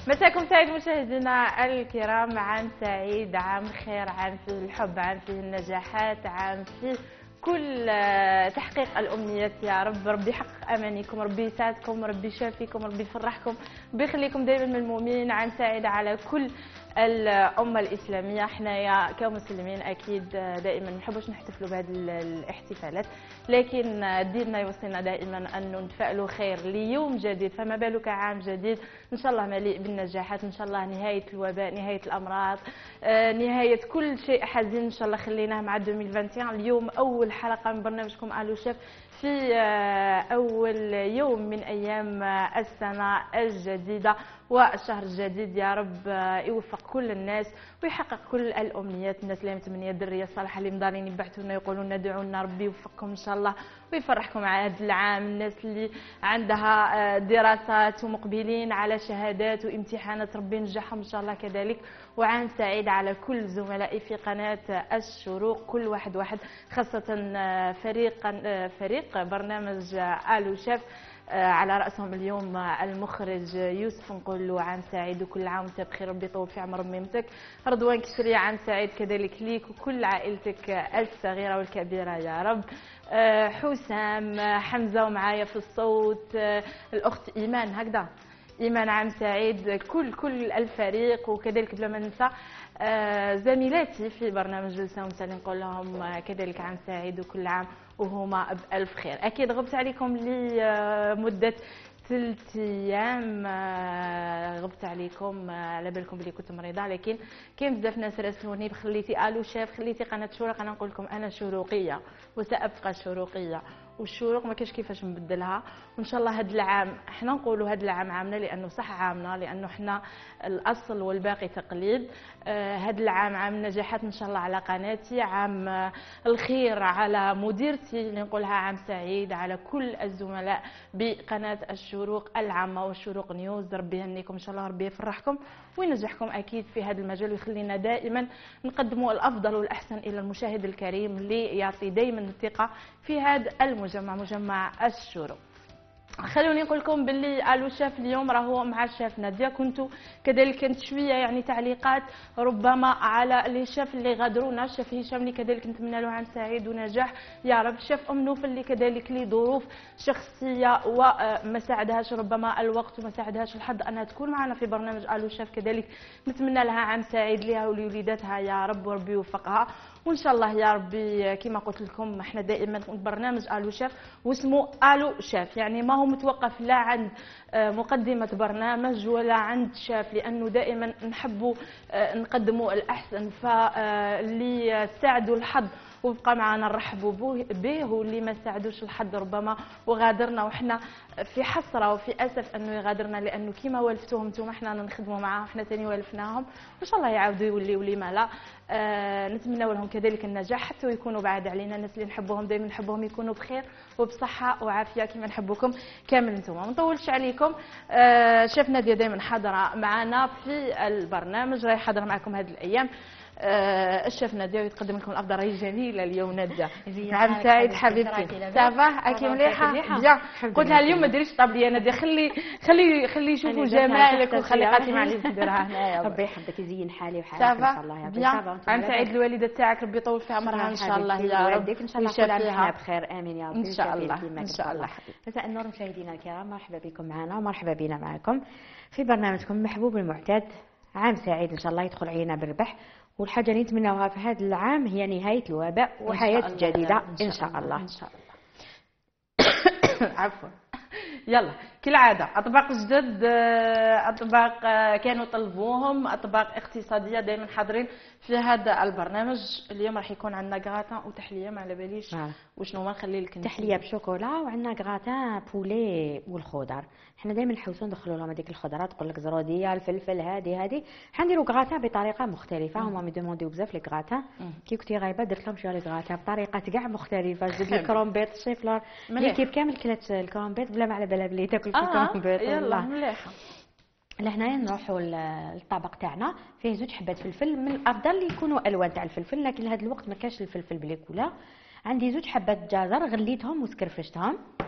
مساكم سعيد مشاهدينا الكرام، عام سعيد، عام خير، عام فيه الحب، عام فيه النجاحات، عام فيه كل تحقيق الأمنيات يا رب. ربي يحقق أمانيكم، ربي يسعدكم، ربي يشافيكم، ربي يفرحكم، ربي يخليكم دائما من المؤمنين. عام سعيد على كل الأمة الإسلامية. حنايا كمسلمين أكيد دائما ما نحبوش نحتفلوا بهذه الاحتفالات، لكن ديننا يوصينا دائما أن نتفائلوا خير ليوم جديد، فما بالك عام جديد إن شاء الله مليء بالنجاحات، إن شاء الله نهاية الوباء، نهاية الأمراض، نهاية كل شيء حزين إن شاء الله خليناه مع 2021. اليوم أول حلقة من برنامجكم ألو شيف في أول يوم من أيام السنة الجديدة والشهر الجديد. يا رب يوفق كل الناس ويحقق كل الأمنيات. الناس اللي متمنية الدرية الصالحة اللي مدارين يبعثوا لنا يقولون ادعوا لنا، ربي يوفقكم إن شاء الله ويفرحكم على هذا العام. الناس اللي عندها دراسات ومقبلين على شهادات وامتحانات ربي ينجحهم إن شاء الله كذلك. وعام سعيد على كل زملائي في قناة الشروق، كل واحد خاصة فريق برنامج ألو شيف، على رأسهم اليوم المخرج يوسف. نقول له عام سعيد وكل عام وانت بخير، ربي يطول في عمر ميمتك. رضوان كشري عام سعيد كذلك ليك وكل عائلتك الصغيرة والكبيرة يا رب. حسام، حمزة ومعايا في الصوت، الأخت إيمان، هكذا إيمان عام سعيد، كل الفريق، وكذلك بلا ما ننسى زميلاتي في برنامج جلسة ومسالي نقول لهم كذلك عام سعيد وكل عام وهما بألف خير. أكيد غبت عليكم لمدة 3 أيام، غبت عليكم، على بالكم بلي كنت مريضة، لكن كاين بزاف ناس راسلوني خليتي ألو شيف، خليتي قناة شروق. أنا نقول لكم أنا شروقية وسأبقى شروقية، والشروق ما كاينش كيفاش نبدلها. وان شاء الله هذا العام احنا نقولوا هذا العام عامنا لانه صح عامنا، لانه احنا الاصل والباقي تقليد. هذا العام عام نجاحات ان شاء الله على قناتي، عام الخير على مديرتي اللي نقولها عام سعيد، على كل الزملاء بقناه الشروق العامه والشروق نيوز. ربي يهنيكم ان شاء الله، ربي يفرحكم وينجحكم اكيد في هذا المجال، ويخلينا دائما نقدموا الافضل والاحسن الى المشاهد الكريم اللي يعطي دائما الثقه في هذا المجمع، مجمع الشروق. خلوني نقول لكم باللي الو شاف اليوم راهو مع الشاف ناديه. كنت كذلك كانت شويه يعني تعليقات ربما على اللي شاف اللي غادرونا، الشاف هشام اللي كذلك نتمنى له عام سعيد ونجاح يا رب. الشاف ام نوف اللي كذلك لي ظروف شخصيه وما ساعدهاش ربما الوقت وما ساعدهاش الحظ انها تكون معنا في برنامج الو شاف، كذلك نتمنى لها عام سعيد لها ولوليداتها يا رب، وربي يوفقها. وان شاء الله يا ربي كما قلت لكم احنا دائما برنامج الو شاف واسمه الو شاف، يعني ما هو متوقف لا عند مقدمه برنامج ولا عند شاف، لانه دائما نحبوا نقدموا الاحسن. فاللي ساعدوا الحظ وبقى معنا نرحبوا به، واللي ما ساعدوش الحظ ربما وغادرنا، وحنا في حسره وفي اسف انه يغادرنا، لانه كيما والفتوهم نتوما حنا نخدموا معاهم، حنا ثاني والفناهم، وان شاء الله يعاودوا يوليوا لما لا. نتمنى لهم كذلك النجاح حتى ويكونوا بعاد علينا. الناس اللي نحبوهم دائما نحبوهم يكونوا بخير وبصحه وعافيه كما نحبوكم كامل نتوما. ما نطولش عليكم، شاف ناديه دائما حاضره معنا في البرنامج، راهي حاضره معكم هذه الايام. الشيف ناديه يتقدم لكم الافضل، راهي جميله اليوم ناديه. عام سعيد حبيبتي، سافا اكي مليحه بيان. قلت لها اليوم ما ديريش طابليه ناديه، خلي يشوفوا جمالك وخلي قاتي مع اللي تديرها هنايا. ربي يحفظك يزين حالي وحالك ان شاء الله يا ربي. عام سعيد الوالده تاعك، ربي يطول في عمرها ان شاء الله يا رب، ان شاء الله كل عام بخير، امين يا رب ان شاء الله ان شاء الله. مساء النور مشاهدينا الكرام، مرحبا بكم معنا ومرحبا بنا معكم في برنامجكم المحبوب المعتاد. عام سعيد ان شاء الله يدخل علينا بالربح، والحاجه اللي نتمناوها في هذا العام هي نهايه الوباء وحياه جديده ان شاء الله. ان شاء الله. عفوا. يلا كالعاده اطباق جدد، اطباق كانوا طلبوهم، اطباق اقتصاديه دائما حاضرين في هذا البرنامج. اليوم راح يكون عندنا غراتان وتحليه، ما على باليش وشنو ما نخلي لك. تحليه بشوكولا، وعندنا غراتان بولي والخضر. حنا دائما نحوسوا ندخلوا لهم هذيك الخضرات، تقول لك زروديه الفلفل هذه حنديروا غراتان بطريقه مختلفه. هما ميدومونديو بزاف لي غراتان، كي كنتي غايبه درت لهم شويه لي غراتان بطريقه كاع مختلفه. زيد الكرومبيت الشيفلر اللي كيف كامل كلات الكرومبيت بلا ما على بالها بلي تاكل في الكرومبيت. يلا مليحه. لهنايا نروحوا للطبق تاعنا، فيه 2 حبات فلفل، من الافضل يكونوا الوان تاع الفلفل، لكن لهذا الوقت ما كاش الفلفل بليكولا. عندي 2 حبات جزر غليتهم وسكرفشتهم،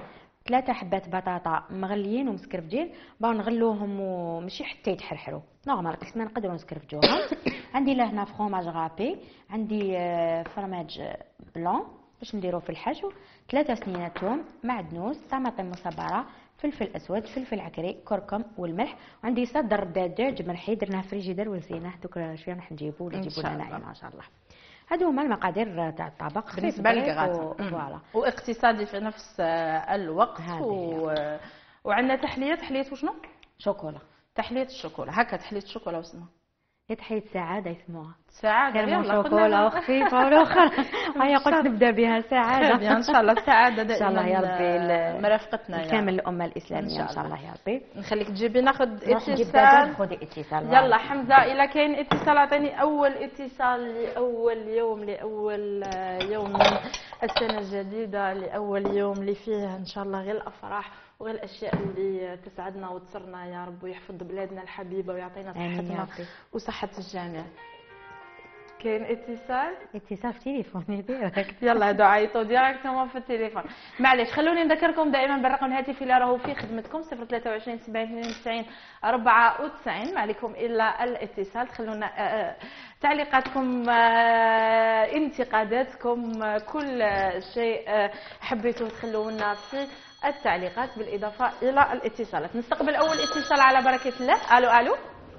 3 حبات بطاطا مغليين ومسكرفجين، باغا نغلوهم وماشي حتى يتحرحروا نورمال قسم ما نقدروا نسكرفجوهم. عندي لهنا فروماج غابي، عندي فرماج بلون باش نديرو في الحشو، 3 سنينه توم، معدنوس، طماطم مصبره، فلفل اسود، فلفل عكري، كركم والملح، وعندي صدر دجاج مرحي درناه فريجيدر ونسيناه دوك شويه راح نجيبو ولا يجيبوا لنا نعيم ما شاء الله. هادو هما المقادير تاع الطبق بالنسبه للكغاتة. فوالا واقتصادي في نفس الوقت وعندنا تحليه وشنو؟ شوكولا. تحليه الشوكولا، هكا تحليه الشوكولا واسمها تحية سعادة يسموها. سعادة يلا شوكولا وخفيفة والاخر. هيا قلت نبدا بها سعادة. ان شاء الله السعادة دائما ان شاء الله يا ربي مرافقتنا كامل الأمة الإسلامية ان شاء الله يا ربي. نخليك تجيبي ناخذ اتصال. خذي اتصال. يلا حمزة إلا كاين اتصال اعطيني أول اتصال لأول يوم من السنة الجديدة، لأول يوم اللي فيه إن شاء الله غير الأفراح وغير الاشياء اللي تسعدنا وتسرنا يا رب، ويحفظ بلادنا الحبيبه ويعطينا صحتنا وصحه الجميع. كاين اتصال في تليفوني ديريكت. يلا هادو عيطوا ديريكتومون في التليفون. معليش خلوني نذكركم دائما بالرقم الهاتفي اللي راهو في خدمتكم 023 70 92 94. ما عليكم الا الاتصال، تخلونا تعليقاتكم، انتقاداتكم، كل شيء حبيتوا تخلونا في التعليقات بالاضافه الى الاتصالات. نستقبل اول اتصال على بركه الله. الو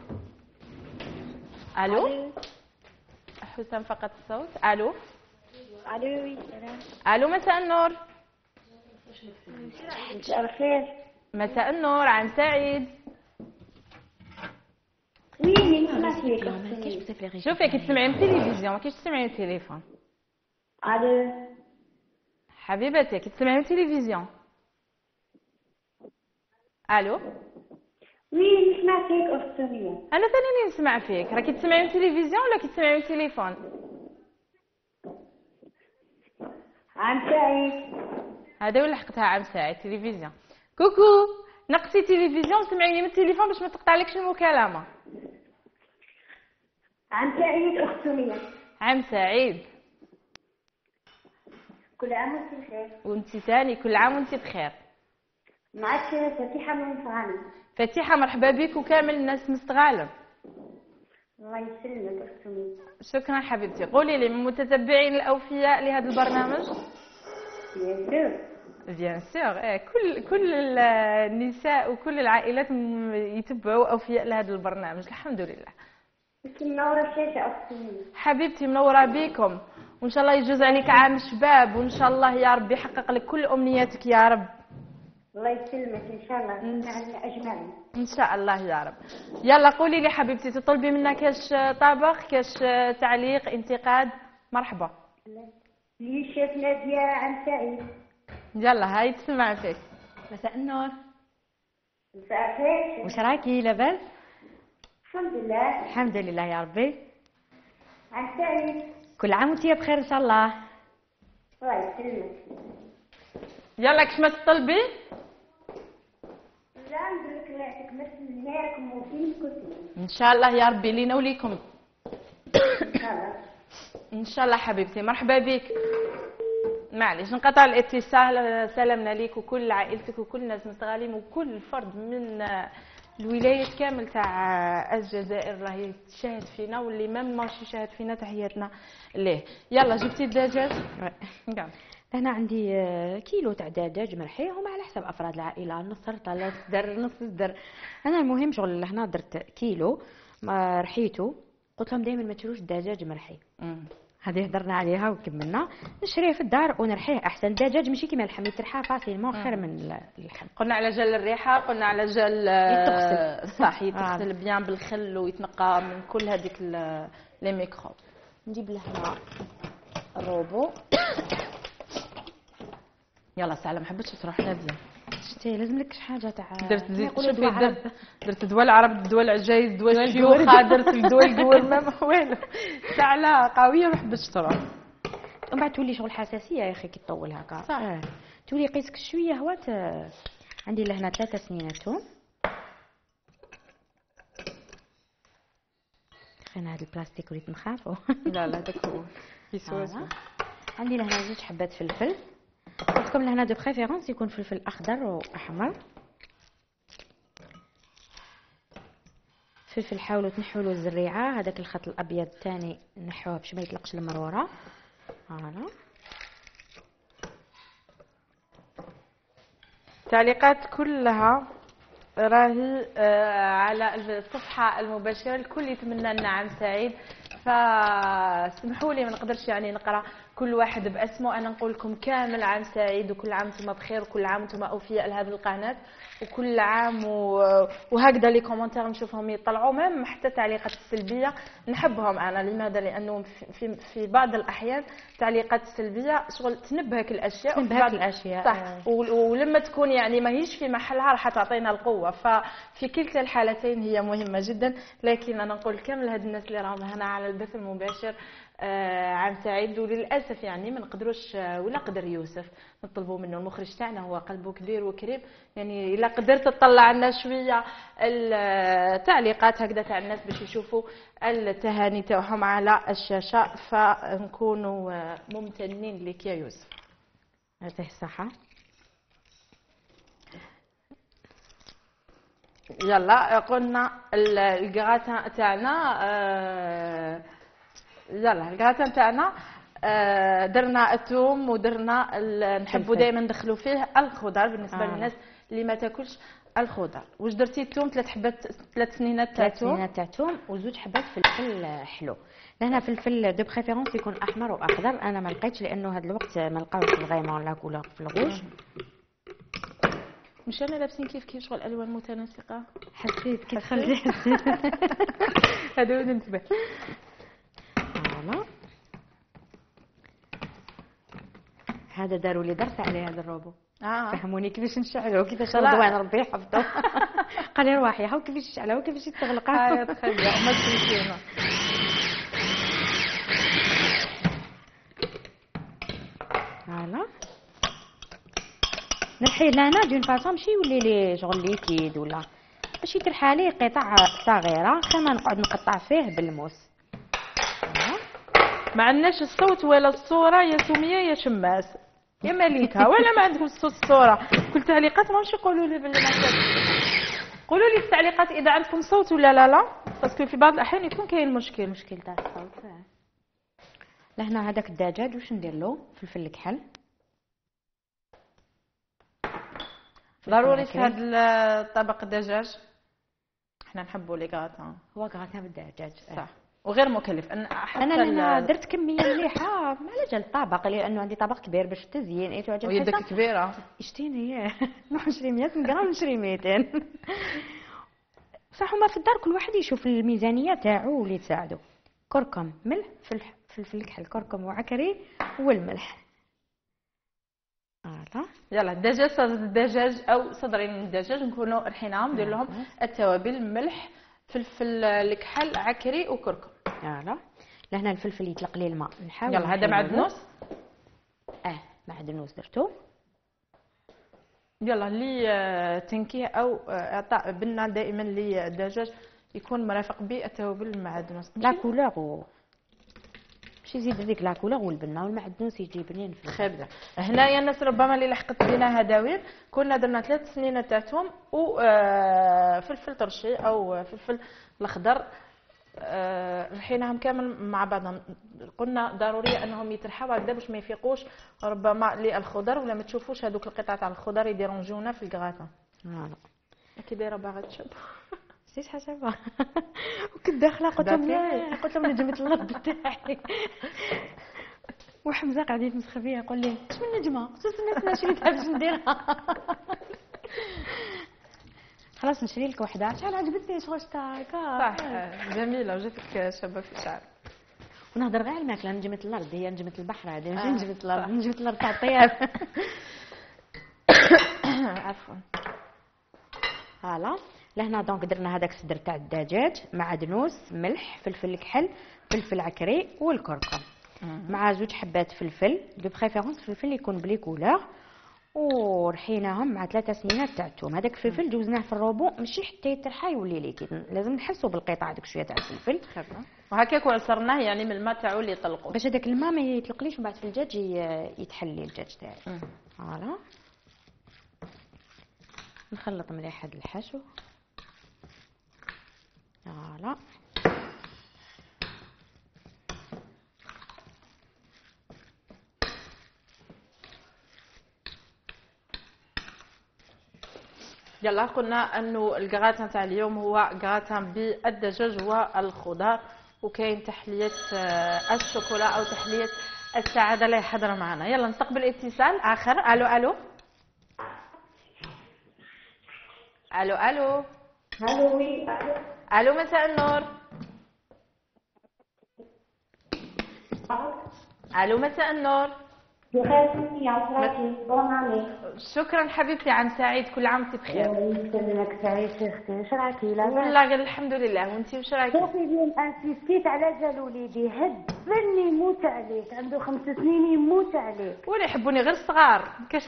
حسام فقط الصوت. الو الو مساء النور. مساء الخير. مساء النور، عام سعيد. شوفي كي تسمعي من التلفزيون ما كيش تسمعي من التليفون. الو حبيبتي كي تسمعي من التلفزيون. الو وي نسمع فيك اختي. انا ثاني نسمع فيك. راكي تسمعي من التلفزيون ولا كي تسمعي من التليفون؟ عام سعيد. هذا ولا حقتها عام سعيد تلفزيون. كوكو نقصي تلفزيون سمعيني من التليفون باش ما تقطعلكش المكالمه. عام سعيد اختي. عام سعيد. كل عام وانت بخير. وانت ثاني كل عام وانت بخير. معك فتيحة من مستغانم. فتيحة مرحبا بك وكامل الناس مستغانم. الله يسلمك اختي. شكرا حبيبتي. قولي لي من متتبعين الاوفياء لهذا البرنامج؟ بيان سور. كل النساء وكل العائلات يتبعوا اوفياء لهذا البرنامج الحمد لله. انت منوره الشاشه اختي. حبيبتي منوره بكم، وان شاء الله يجوز عليك عام شباب، وان شاء الله يا رب يحقق لك كل امنياتك يا رب. الله يسلمك ان شاء الله نعنا اجمعين ان شاء الله يا رب. يلا قولي لي حبيبتي تطلبي منا كاش طبخ، كاش تعليق، انتقاد؟ مرحبا. لي شيف ناديه عام سعيد. يلا هاي تسمع فيك. مساء النور. مساء الخير. واش راكي لاباس؟ الحمد لله. الحمد لله يا ربي. عام سعيد. كل عام وانتي بخير ان شاء الله. الله يسلمك. يلا كش ما تطلبي؟ لا نقول لك الله يعطيك مثل نهاركم وفين كنتي. ان شاء الله يا ربي لينا وليكم. ان شاء الله. ان شاء الله حبيبتي مرحبا بك. معليش نقطع الاتصال. سلامنا ليك وكل عائلتك وكل الناس مستغالين وكل فرد من الولايات كامل تاع الجزائر راهي تشاهد فينا، واللي ماشي يشاهد فينا تحياتنا ليه. يلا جبتي الدجاج؟ نعم. انا عندي كيلو تاع دجاج مرحي، هما على حسب افراد العائله، نص رطله صدر نص صدر. انا المهم شغل هنا درت كيلو ما رحيته، قلت لهم دائما ما تشروش الدجاج مرحي. هذه هضرنا عليها وكملنا. نشريه في الدار ونرحيه احسن. الدجاج ماشي كيما اللحم يترحى فاسيلمون خير من اللحم. قلنا على جال الريحه، قلنا على جال يتغسل صح يتغسل بيان بالخل ويتنقى من كل هذيك لي ميكروب. نجيب لهنا الروبو. يلا ساعه ما حبيتش تروح ناديه. شتي لازم لك شي حاجه تاع درت درت دواء العرب، دواء العجايز، دواء الشيوخه، درت دواء القور ما والو. ساعه لا قويه ما حبيتش تروح. ومن بعد تولي شغل حساسيه يا اخي كي تطول هكا. صح. تولي قيسك شويه هوات. عندي لهنا 3 سنين توم. خلينا هاد البلاستيك وليت نخافو. لا داك هو يسوى. عندي لهنا 2 حبات فلفل، قلت لكم لهنا دو بريفيرونس يكون فلفل اخضر واحمر. فلفل حاولوا تنحوا له الزريعه، هذاك الخط الابيض الثاني نحوه باش ما يطلقش المروره. فوالا. التعليقات كلها راهي على الصفحة المباشرة. الكل يتمنى لنا عام سعيد، فسمحوا لي ما نقدرش يعني نقرا كل واحد باسمه. انا نقول لكم كامل عام سعيد، وكل عام وانتم بخير، وكل عام وانتم اوفياء لهذه القناه، وكل عام وهكذا لي كومونتير نشوفهم يطلعوا، ميم حتى التعليقات السلبيه نحبهم انا. لماذا؟ لانه في بعض الاحيان التعليقات السلبيه شغل تنبهك الاشياء، تنبهك الاشياء صح. ولما تكون يعني ماهيش في محلها راح تعطينا القوه، ففي كلتا الحالتين هي مهمه جدا. لكن انا نقول كامل هاد الناس اللي راهم هنا على البث المباشر عام سعيد. وللاسف يعني ما نقدروش، ولا قدر يوسف نطلبوا منه، المخرج تاعنا هو قلبه كبير وكريم، يعني الا قدرت تطلع لنا شويه التعليقات هكذا تاع الناس باش يشوفوا التهاني تاعهم على الشاشه، فنكونوا ممتنين لك يا يوسف. يعطيه الصحه. يلا قلنا الكراتان تاعنا، يلا الكراتان تاعنا درنا الثوم ودرنا نحبوا دائما ندخلوا فيه الخضر بالنسبه للناس اللي ما تاكلش الخضر. واش درتي؟ الثوم 3 حبات، 3 سنينات تاع الثوم، 3 سنينات تاع الثوم وزوج حبات فلفل حلو. لهنا فلفل دو بريفيرونس يكون احمر واخضر، انا ما لقيتش لانه هذا الوقت ما لقاوش فريمون لا كولور في الغوج. مش انا لابسين كيف شغل الالوان متناسقه، حسيت كي دخلتي حسيت. هذا وين ننتبه. فوالا. هذا داروا لي درس عليه هذا الروبو. فهموني كيفاش نشعلو، كيفاش رضوان ربي يحفظه. قال لي روحي هاو كيفاش تشعلها وكيفاش تغلقها. يا تخيل ما تنسينا. فوالا. نرحي لهنا دون فاصون ماشي يولي لي شغل ليكيد ولا باش يترحى لي قطع صغيره، كما نقعد نقطع فيه بالموس. ما عندناش الصوت ولا الصوره يا سميه يا شماس يا مليكه، ولا ما عندكم الصوره. كل تعليقات ماهمش يقولوا لي باللي ما قولوا لي في التعليقات اذا عندكم صوت ولا لا، باسكو في بعض الاحيان يكون كاين مشكل تاع الصوت. لهنا هذاك الدجاج واش ندير له؟ فلفل الكحل ضروري في هذا الطبق الدجاج، احنا نحبوا لي غاتان. هو غاتان بالدجاج صح، وغير مكلف. انا لهنا درت كميه مليحه على جال الطبق لانه عندي طبق كبير باش تزيين ويدك كبيره. اشتيني نروح نشري 100 غرام نشري 200. صح، هما في الدار كل واحد يشوف الميزانيه تاعو واللي تساعده. كركم، ملح، فلفل الكحل، كركم وعكري والملح. فوالا. يلا الدجاج، صدر الدجاج او صدرين من الدجاج نكونوا رحيناهم، ندير لهم التوابل، ملح، فلفل الكحل، عكري وكركم. يلا لهنا الفلفل يطلق لي الماء نحاول. يلا هذا معدنوس. معدنوس درتو. يلا اللي تنكيه او اعطاء بنا دائما للدجاج يكون مرافق بالتوابل المعدنوس. لا كولور باش يزيد هذيك لا كولور والبنه والمعدنوس يجي بنين في خبزه. هنايا الناس ربما اللي لحقت بنا هداوير، كنا درنا 3 سنين تاعهم وفلفل طرشي او فلفل الاخضر، رحيناهم كامل مع بعضهم. قلنا ضروري انهم يترحوا هكذا باش ما يفيقوش ربما للخضر، ولا ما تشوفوش هذوك القطع تاع الخضر يديرونجونا في الكراطه. فوالا. كي دايره باغا تشوف سيت حسابها. وكنت داخله قلت لهم نجمه الارض تاعي. وحمزه قاعد يتمسخ فيا يقول لي اش من نجمه خصوصا شريتها باش نديرها. خلاص نشري لك وحده. شحال عجبتني شغل تاعك. صح جميله وجاتك شابه في الشعر. ونهضر غير على الماكله. نجمه الارض هي نجمه البحر، هذه ماشي نجمه الارض. نجمه الارض تاع الطياب. عفوا. فوالا. لهنا دونك درنا هذاك الصدر تاع الدجاج، معدنوس، ملح، فلفل الكحل، فلفل عكري والكركم، مع 2 حبات فلفل دو بريفيرونس فلفل يكون بلي كولور، ورحيناهم مع 3 سنينات تاع الثوم. هذاك الفلفل جوزناه في الروبو ماشي حتى يترحى يولي ليكيد، لازم نحسوا بالقطع داك شويه تاع الفلفل وهكاك وعصرناه يعني من الماء تاعو اللي يطلقوا باش هذاك الماء ما يطلقليش من بعد في الدجاج يتحلي الدجاج تاعي. فوالا نخلط مليح هذا الحشو. فوالا يلا قلنا انه الكغاتان تاع اليوم هو كغاتان بالدجاج والخضار، وكاين تحليه الشوكولا او تحليه السعاده اللي حضر معنا. يلا نستقبل اتصال اخر. الو الو الو الو الو وي الو مساء النور. الو مساء النور. بخير يا عفراتي بوناني. شكرا حبيبتي، عام سعيد، كل عام وانت بخير. يسلمك سعيد اختي، واش راكي لاباس؟ والله غير الحمد لله، وانت واش راكي؟ شوفي اليوم انسيستيت على جال وليدي، هبلني يموت عليك، عنده 5 سنين يموت عليك. ولا يحبوني غير الصغار كاش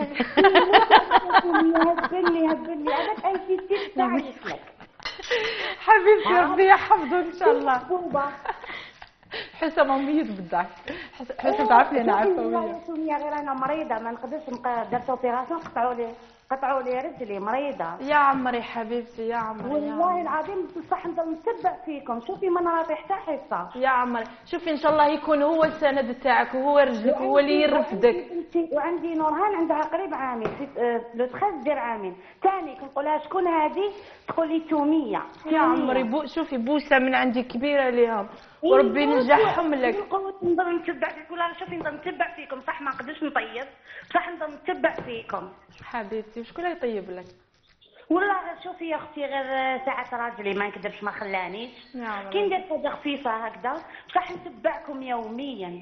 هبلني هذاك انسيستيت تاعك لك حبيبتي ربي يحفظك ان شاء الله. بوبا حسام مميز بالضحك. حسام تعرفني انا عارفه يا غير انا مريضه ما نقدرش نبقى درت اوبيراسيون قطعوا لي رجلي مريضه. يا عمري حبيبتي يا عمري والله العظيم بصح نضل نتبع فيكم. شوفي ما نعطي حتى حصه يا عمري. شوفي ان شاء الله يكون هو السند تاعك وهو رجلك وهو اللي يرفدك. وعندي نورهان عندها قريب عامين لو 13 دير عامين ثاني كنقولها شكون هذه تقول لي توميه. يا عمري شوفي بوسه من عندي كبيره ليهم وربي ينجحهم لك. نضل نتبع فيك ولا شوفي نضل نتبع فيكم صح ما نقدرش نطيب صح نضل نتبع فيكم حبيبتي. وشكون يطيب لك؟ والله غير شوفي يا اختي غير ساعات راجلي ما نكذبش ما خلانيش كي ندير حاجه خفيفه هكذا بصح نتبعكم يوميا.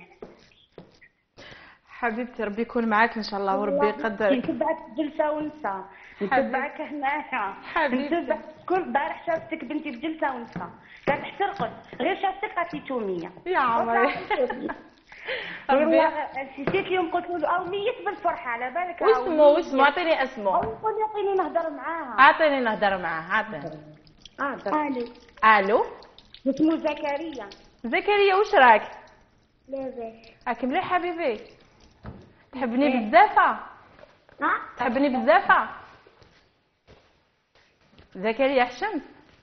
حبيبتي ربي يكون معاك ان شاء الله وربي يقدرك. نتبعك بجلسه ونسه نتبعك هنايا حبيبتي. كل بارح شافتك بنتي بجلسه ونسه كانت تحترقد غير شافتك قالت لي توميه. يا عمري والله نسيت اليوم قلت له او ميت بالفرحه على بالك. واسمه اعطيني اسمه. قول يعطيني نهضر معاها. اعطيني نهضر معاها. اعطيني. الو اسمه زكريا. زكريا واش راك؟ لاباس. راك مليح حبيبي؟ تحبني بزاف؟ تحبني بزاف؟ زكريا حشمت؟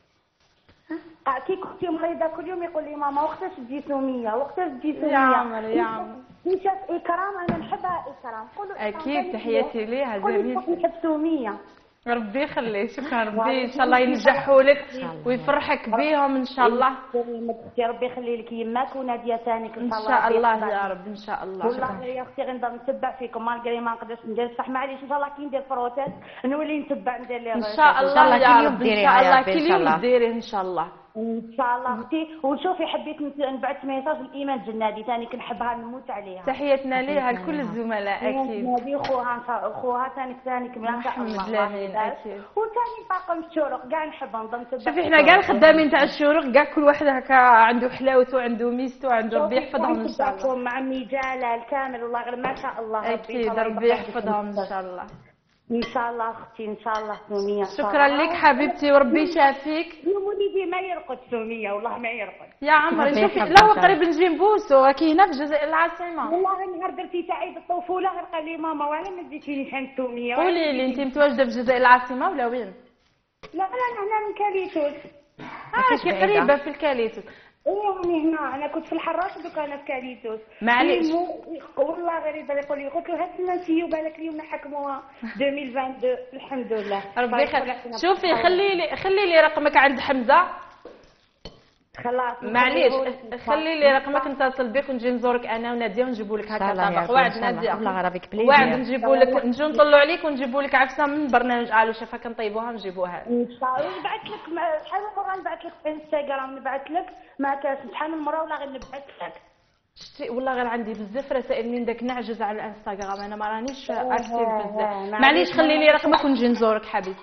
كي كنتي مريضه كل يوم يقول لي ماما وقتاش تجي توميه وقتاش تجي توميه. يا عمري يا عمري. كي شاف اكرام انا نحبها اكرام. اكيد تحياتي ليها زميلتي. نحب توميه. ربي يخليه. شكرا ربي ان شاء الله ينجحوا لك ويفرحك بهم ان شاء الله. يا ربي يخلي لك يماك وناديه ثانيك ان شاء الله يا رب ان شاء الله. والله يا اختي غير نضل نتبع فيكم مالقري ما نقدرش ندير صح معليش ان شاء الله كي ندير بروتيز نولي نتبع ندير لي ان شاء الله يا رب ان شاء الله كل يوم ديري ان شاء الله. ان شاء الله اختي. وشوفي حبيت نبعث ميساج لايمان جنادي ثاني كنحبها نموت عليها. تحياتنا ليها لكل الزملاء اكيد. نادي خوها ثاني ما شاء الله اكيد. وثاني طاقم الشروق كاع نحبها نضل نتبع. شوفي احنا كاع الخدامين تاع الشروق كاع كل واحد هكا عنده حلاوته عنده ميزته عنده ربي يحفظهم ان شاء الله. مع عمي جلال كامل والله غير ما شاء الله. اكيد ربي يحفظهم ان شاء الله. ان شاء الله اختي ان شاء الله توميه. شكرا لك حبيبتي وربي يشافيك. يوم وليدي ما يرقد توميه والله ما يرقد. يا عمري شوفي لا هو قريب نجي نبوسو راكي هنا في الجزائر العاصمه. والله النهار درتي تاع عيد الطفوله غير قال لي ماما وعلى ما جيتينيش عند توميه. قولي لي انت متواجده في الجزائر العاصمه ولا وين؟ لا انا هنا من كاليتوس. كي قريبه في الكاليتوس. يعني هنا انا كنت في الحراش دوكا انا في كاليتوس. معليش والله غريبه يقول لي قلت له هات لنا نسيو بالك اليوم نحكموها 2022 الحمد لله. ربي شوفي خلي لي رقمك عند حمزه. خلاص معليش خلي لي رقمك نتصل بك ونجي نزورك انا وناديه ونجيبوا لك هكا طبق. واعد ناديه واعد نجيبوا لك نجيو نطلعوا عليك ونجيبوا لك عفسه من برنامج الو شفا كنطيبوها ونجيبوها. ان شاء الله نبعث لك شحال من مره نبعث لك في انستغرام نبعث لك ما كاش شحال من مره ولا غير نبعث لك. شتي والله غير عندي بزاف رسائل من داك نعجز على الانستغرام انا ما رانيش اكتيف بزاف. معليش خلي لي رقمك ونجي نزورك حبيبتي.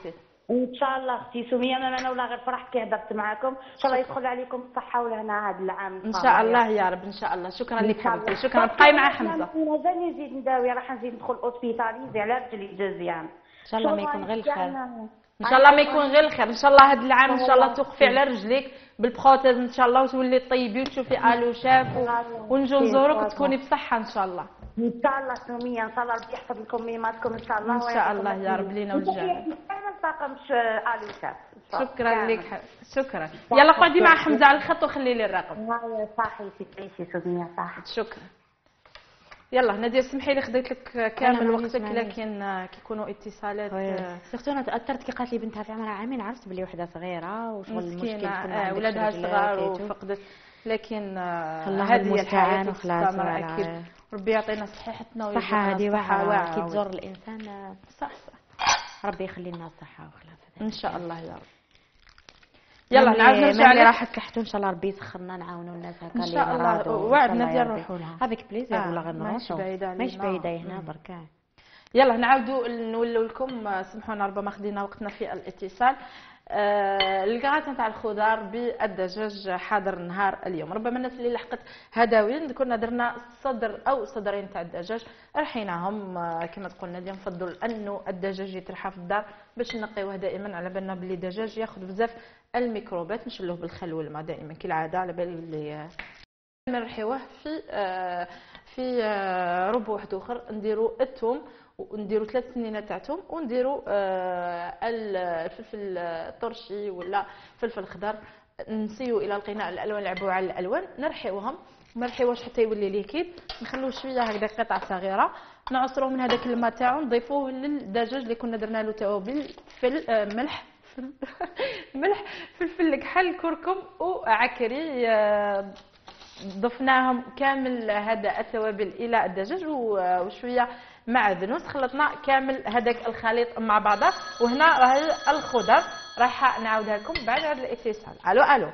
ان شاء الله اختي سميه، انا ولا غير فرحت كي هضرت معاكم، ان شاء الله يدخل عليكم الصحه ولهنا هذا العام ان شاء الله يا رب. ان شاء الله. شكرا لك حبيبتي، شكرا. بقاي مع حمزه. مازال نزيد نداوي، راح نزيد ندخل اوسبيتاليزي على رجلي جزيان. ان شاء الله ما يكون غير الخير. ان شاء الله ما يكون غير الخير. ان شاء الله هذا العام ان شاء الله توقفي على رجليك بالبروتيز ان شاء الله، وتولي طيبي وتشوفي الو شاف ونجو نزورك وتكوني بصحه ان شاء الله. ان شاء الله سميه، ان شاء الله ربي يحفظ لكم ميماتكم ان شاء الله. ان شاء الله يا رب لينا والجميع. ما نطاقمش الو شاف. شكرا لك شكرا. يلا قعدي مع حمزه على الخط وخلي لي الرقم. هاي صحي تعيشي سميه صح. شكرا. يلا نادية سمحي لي خديت لك كامل وقتك، لكن كيكونوا اتصالات سيرتو انا تاثرت كي قالت لي بنتها في عمرها عامين، عرفت بلي وحده صغيره وشغل المشكل ولادها صغار وفقدت، لكن هذه هي الحياه وخلاص. اكيد ربي يعطينا صحتنا الصحه هذه واعره كي تزور الانسان. صح ربي يخلي لنا الصحه وخلاص ان شاء الله يا رب. يلا نعاود نرجع اللي راح تلحتوا ان شاء الله ربي يسخرنا نعاونوا الناس هكا ان شاء الله. وعدنا ديال نروحوا لها هذيك بليزير ولا غير نروحوا ماشي بعيده هنا بركا. يلا نعاودوا نولوا لكم. سمحونا ربما خدينا وقتنا في الاتصال. الكرات تاع الخضار بالدجاج حاضر نهار اليوم. ربما الناس اللي لحقت هداوين كنا درنا صدر او صدرين تاع الدجاج رحيناهم كما قلنا اليوم. نفضل انه الدجاج يترحى في الدار باش نقيوه دائما، على بالنا بلي الدجاج ياخذ بزاف الميكروبات. نشلوه بالخل والماء دائما كالعاده، على بالي بلي نرحيوه في ربع واحد اخر. نديروا الثوم ونديروا 3 سنينات تاع ثوم، ونديروا الفلفل الطرشي ولا فلفل خضر، نسيو الى لقينا الالوان نلعبوا على الالوان، نرحيوهم. ما نرحيوهش حتى يولي ليكيد، نخلوه شويه هكذا قطع صغيره، نعصروه من هذاك الماء تاعو، نضيفوه للدجاج اللي كنا درنا له توابل ملح ملح فلفل كحل كركم وعكري. ضفناهم كامل هذا التوابل الى الدجاج وشويه معدنوس، خلطنا كامل هذاك الخليط مع بعضه. وهنا راهي الخضر راح نعاودها لكم بعد هذا الاتصال. الو الو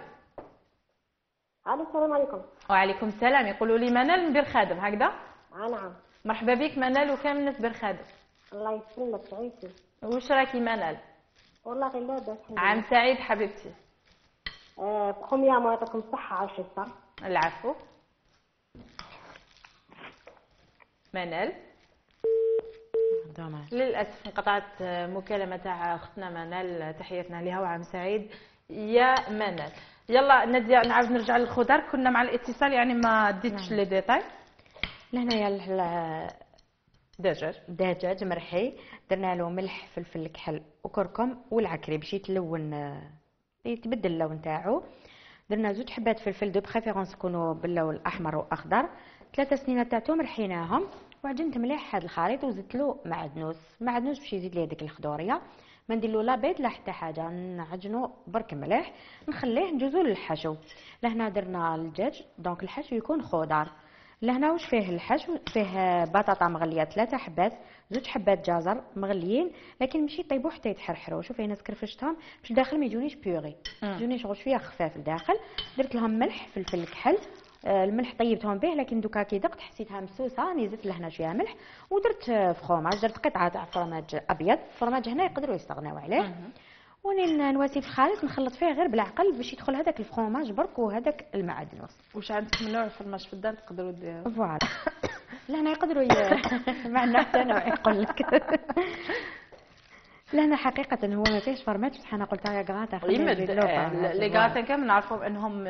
السلام عليكم. وعليكم السلام. يقولوا لي منال من بير خادم هكذا؟ نعم. مرحبا بك منال وكامل الناس بير خادم. الله يسلمك تعيشي. واش راكي منال؟ والله غير لاباس. عام سعيد حبيبتي. بخوم يا يعطيكم الصحة عاشرة. العفو. منال للاسف انقطعت مكالمه تاع اختنا منال، تحياتنا لها وعام سعيد يا منال. يلا ناديه نعاود نرجع للخضر، كنا مع الاتصال يعني ما ديتش لي ديتاي. لهنايا دجاج مرحي، درنا له ملح فلفل كحل وكركم والعكري باش يتلون يتبدل اللون تاعو. درنا 2 حبات فلفل دو بريفيرونس يكونوا باللون الاحمر واخضر، 3 سنينات تاع توم رحيناهم، وعجنت مليح هذا الخليط وزدت له معدنوس باش يزيد لي هذيك الخضوريه. ما ندير له لا بيض لا حتى حاجه، نعجنو برك مليح نخليه نجوزو للحشو. لهنا درنا الدجاج دونك الحشو يكون خضار. لهنا واش فيه الحشو؟ فيه بطاطا مغليه 3 حبات، 2 حبات جزر مغليين لكن ماشي يطيبوا حتى يتحرحروا. شوفي انا سكرفشتهم باش داخل ما يجونيش بيوري، يجوني شغل شويه خفاف الداخل. درت لهم ملح فلفل كحل، الملح طيبتهم به لكن دوكا كي دقت حسيتها مسوسه، نزلت لهنا شويه ملح ودرت فروماج، درت قطعه تاع فروماج ابيض. الفروماج هنا يقدروا يستغناو عليه. وني نواسي في الخليط نخلط فيه غير بالعقل باش يدخل هذاك الفروماج برك وهذاك المعدنوس. واش عندك من نوع الفرماج في الدار تقدروا ديروا؟ فوالا لهنا يقدروا معنا حتى نوع يقول لك. لهنا حقيقة هو ما فيهش فرماج، بصح انا قلتها يا كراتا لي كراتا كامل نعرفوا انهم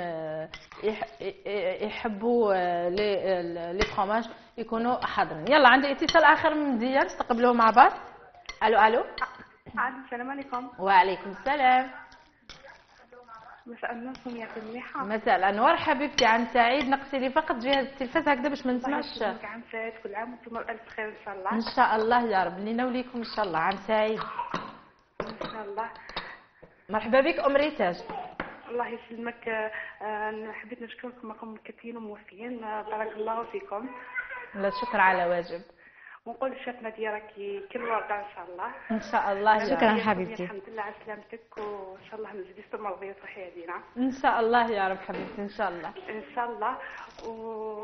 يحبوا لي فرماج يكونوا حاضرين. يلا عندي اتصال اخر من مزيان نستقبلوه مع بعض. الو السلام عليكم. وعليكم السلام. مساء النور سمية مليحة. مساء الانوار حبيبتي، عام سعيد. نقصي لي فقط جهاز التلفاز هكذا باش ما نسمعش. عام سعيد، كل عام وانتم بألف خير ان شاء الله. ان شاء الله يا رب، لينا وليكم ان شاء الله. عام سعيد ان شاء الله. مرحبا بك ام ريتاج. الله يسلمك. حبيت نشكركم راكم مكتين وموفيين، بارك الله فيكم. لا شكر على واجب. ونقول لشيخنا راكي كل ورده ان شاء الله. ان شاء الله. شكرا حبيبتي. الحمد لله على سلامتك، وان شاء الله نزيد يستمر بيا صحيه دينا. ان شاء الله يا رب حبيبتي ان شاء الله. ان شاء الله.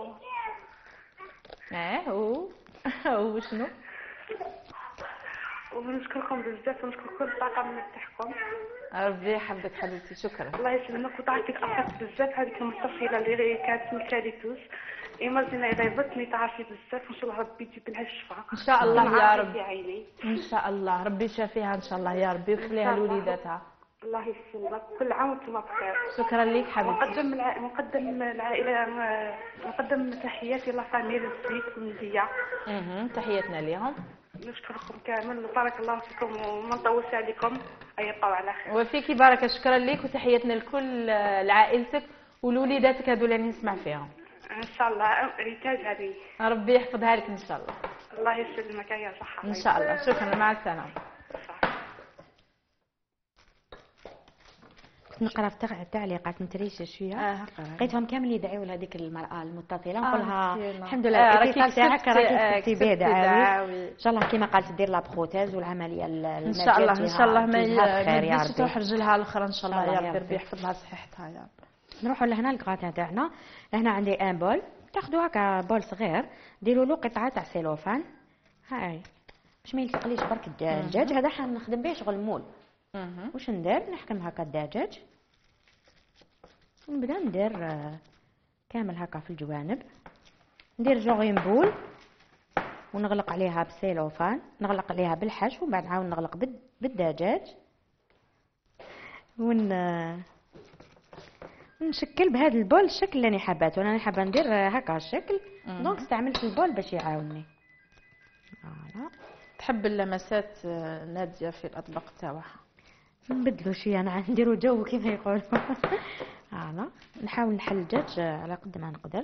وشنو؟ ونشكركم بزاف ونشكر كل الطاقم تاعكم. ربي يحفظك حبيبتي، شكرا. الله يسلمك وتعطيك افاق بزاف هذيك المتصله اللي كانت مكاليتوس ايمازينا اذا يبطني تعرفي بزاف وان شاء الله ربي يجيب لها الشفاء ان شاء الله يا رب. يا عيني ان شاء الله ربي يشافيها ان شاء الله يا ربي ويخليها لوليداتها. الله يسلمك، كل عام وانتم بخير. شكرا لك حبيبتي. نقدم تحياتي لفاميلي الزيت والنديه. تحياتنا لهم. نشكركم كامل وبارك الله فيكم وما نطولش عليكم، يبقوا على خير. وفيكي بركه، شكرا لك وتحياتنا لكل عائلتك ولوليداتك هذول اللي نسمع فيهم. ان شاء الله ريتاج هذه ربي يحفظها لك ان شاء الله. الله يسلمك يا صحه ان شاء الله. شكرا، مع السلامه. نقرا في التعليقات نتريش شويه. لقيتهم كامل يدعيوا لهذيك المراه المتصله، نقولها الحمد لله الاتصال تاعك راكي كتبتي بيه دعاوي ان شاء الله كما قالت دير لابروتيز والعمليه ان شاء الله. ان شاء الله ما يديش تروح رجلها الاخرى ان شاء الله يا ربي يحفظ لها صحتها يا رب. نروحوا لهنا الكراتين تاعنا. لهنا عندي ان بول، تاخذوا هكا بول صغير ديروا له قطعه تاع سيلوفان. هاي باش ما يلصقليش برك الدجاج، هذا حنخدم به شغل مول. واش ندير؟ نحكم هكا الدجاج ونبدا ندير كامل هكا في الجوانب، ندير جوغين بول ونغلق عليها بسيلوفان، نغلق عليها بالحشو وبعد نعاود نغلق بالدجاج ونشكل بهذا البول الشكل اللي انا حاباته. انا حابه ندير هكا الشكل، دونك استعملت البول باش يعاونني. فوالا. تحب اللمسات ناديه في الاطباق تاعها، نبدلوا شويه، انا نديروا جو كما يقولوا. فوالا. نحاول نحل الدجاج على قد ما نقدر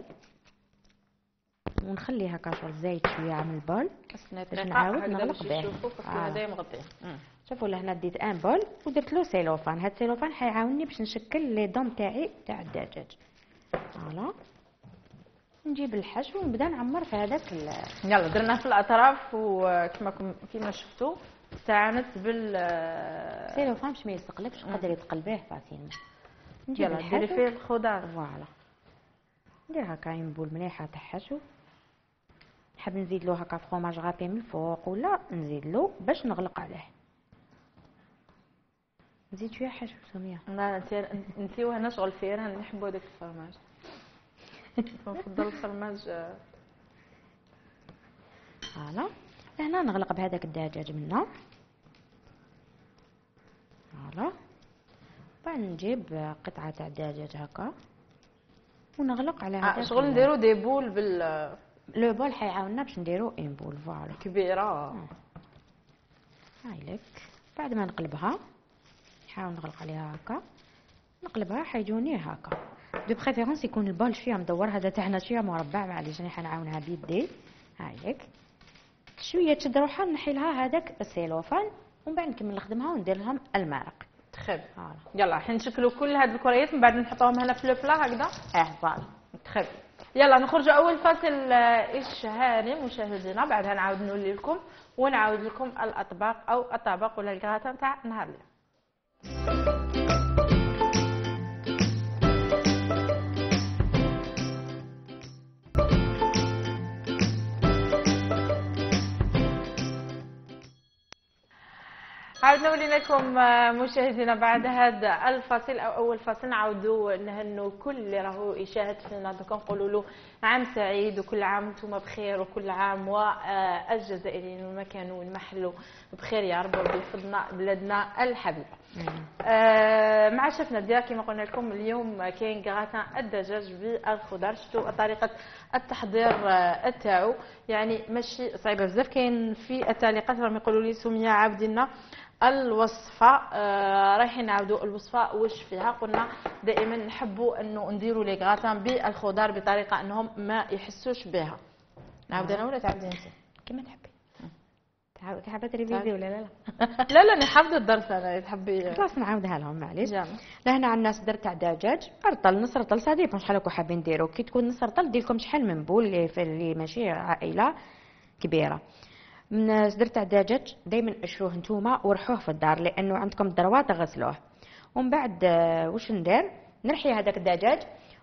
ونخلي هكا شغل زايد شويه على البول باش نعاود نغلق به. هذا مغطي. شوفوا لهنا ديت ان بول ودرت له سيلوفان. هاد السيلوفان حيعاونني باش نشكل لي دون تاعي تاع الدجاج. فوالا. نجيب الحشو ونبدا نعمر في هذاك يلا درنا في الاطراف كما شفتوا استعانت بال سيلوفان باش ما يسقلكش، قدر يتقلبيه فاتين. يلا ديري فيه الخضار. فوالا. ندير هكا ينبول مليحه تاع حشو. نحب نزيد له هكا فروماج غابي من الفوق ولا نزيد له باش نغلق عليه. نزيد شويه حشو سميه. لا انت وهنا شغل فيران نحبوا هذاك الفرماج. نفضل الفرماج. فوالا. هنا نغلق بهذاك الدجاج منا. فوالا. بعد نجيب قطعه تاع الدجاج هكا ونغلق على هذا. شغل نديرو دي بول لو بول حيعاوننا باش نديرو ان بول. فوالا كبيره. هاي لك. بعد ما نقلبها نحاول نغلق عليها هكا، نقلبها حيجوني هكا. دو بريفيرونس يكون البول شويه مدور، هذا تاعنا شويه مربع، معليش انا حنعاونها بيدي. هاي لك. شويه تشد روحها نحي لها هذاك السيلوفان ومن بعد نكمل نخدمها وندير لهم المرق. تخيب. يلا حين نشكلوا كل هاد الكريات من بعد نحطوهم هنا في البلا هكذا. فوالا. تخيب. يلا نخرجوا اول فاصل الشهاري مشاهدينا، بعدها نعاود نولي لكم ونعاود لكم الاطباق او الطبق ولا الكراتان تاع نهار اليوم. عاودنا ولينا لكم مشاهدينا بعد هذا الفاصل او اول فاصل. نعاودوا نهنوا كل اللي راهو يشاهد فينا دوكا، نقولوا له عام سعيد وكل عام وانتم بخير وكل عام والجزائريين وين ما كانوا وين ما حلوا بخير يا رب وربي يحفظنا بلادنا الحبيبه. مع شفنا ديال كما قلنا لكم اليوم كاين كراتان الدجاج بالخضر. شفتوا طريقه التحضير تاعو يعني ماشي صعيبه بزاف. كاين في التعليقات راهم يقولوا لي سميه عابدينا الوصفه، رايحين نعاودوا الوصفه واش فيها. قلنا دائما نحبوا انه نديروا لي كراتان بالخضر بطريقه انهم ما يحسوش بها. نعاود انا ولا تعاودي انت كما تحبي؟ حابه تريفيزي ولا لا؟ لا لا انا حافظه الدرس انا تحبي. خلاص نعاودها لهم معليش. لهنا عندنا صدر تاع دجاج ارطل نص رطل صديق شحال راكم حابين ديروا. كي تكون نص رطل دير لكم شحال من بول اللي ماشي عائله كبيره. من صدر تاع الدجاج دائما اشروه نتوما ورحوه في الدار لانه عندكم الدروات غسلوه. ومن بعد واش ندير؟ نرحي هذاك الدجاج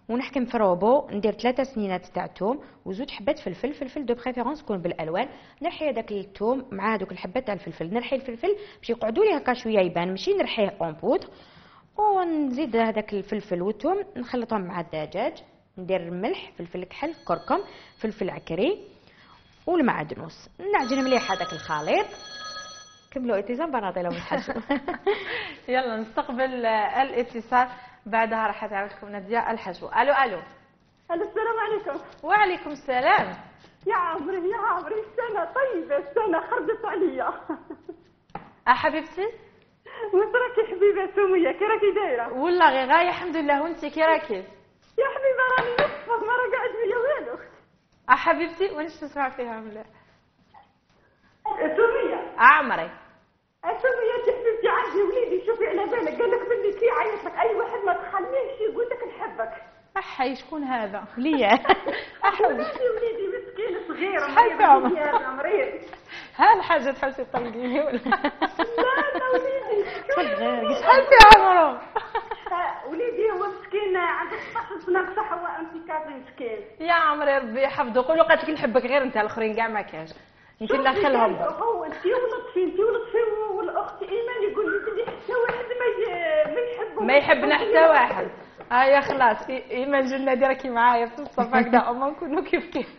ونحكم في روبو، ندير 3 سنينات تاع الثوم وزوج حبات فلفل دو بريفيرونس تكون بالالوان. نرحي هذاك الثوم مع هذوك الحبات تاع الفلفل، نرحي الفلفل باش يقعدوا لي هكا شويه يبان، ماشي نرحيه اون بودر. ونزيد هذاك الفلفل والثوم نخلطهم مع الدجاج، ندير ملح، فلفل كحل، كركم، فلفل عكري والمعدنوس. نعجن مليح هذاك الخليط. كملوا اتصال بنعطي لهم الحشو. يلا نستقبل الاتصال، بعدها راح تعرف لكم نادية الحشو. الو الو. السلام عليكم. وعليكم السلام. يا عمري السنة طيبة، السنة خرجت عليا. حبيبتي وين راكي حبيبة سمية؟ كي راكي دايرة؟ والله غير غاية الحمد لله، وانتي كي راكي؟ يا حبيبة راني نصفك ما راه قاعد بيا والو. حبيبتي وينش تسمع فيها مليح؟ سمية عمري. سمية انت حبيبتي عندي وليدي، شوفي على بالك قال لك بلي كي يعيط لك اي واحد ما تخليهش يقول لك نحبك. احي شكون هذا؟ ليا. وليدي مسكين صغير مريض. ها الحاجة تحسي تطلقيني ولا؟ لا وليدي شحال في عمره؟ وليدي هو مسكين عنده 16 سنة بصح هو انتكاسي مسكين. يا عمري ربي يحفظه، قولوا قالت لك نحبك غير انت، الاخرين كاع ما كاش. انت اللي خلهم. هو انت ولطفي والاخت ايمان يقول لي بلي حتى واحد ما يحبنا حتى واحد. هيا خلاص ايمان جنة راكي معايا في الصف هكذا وما نكونوا كيف.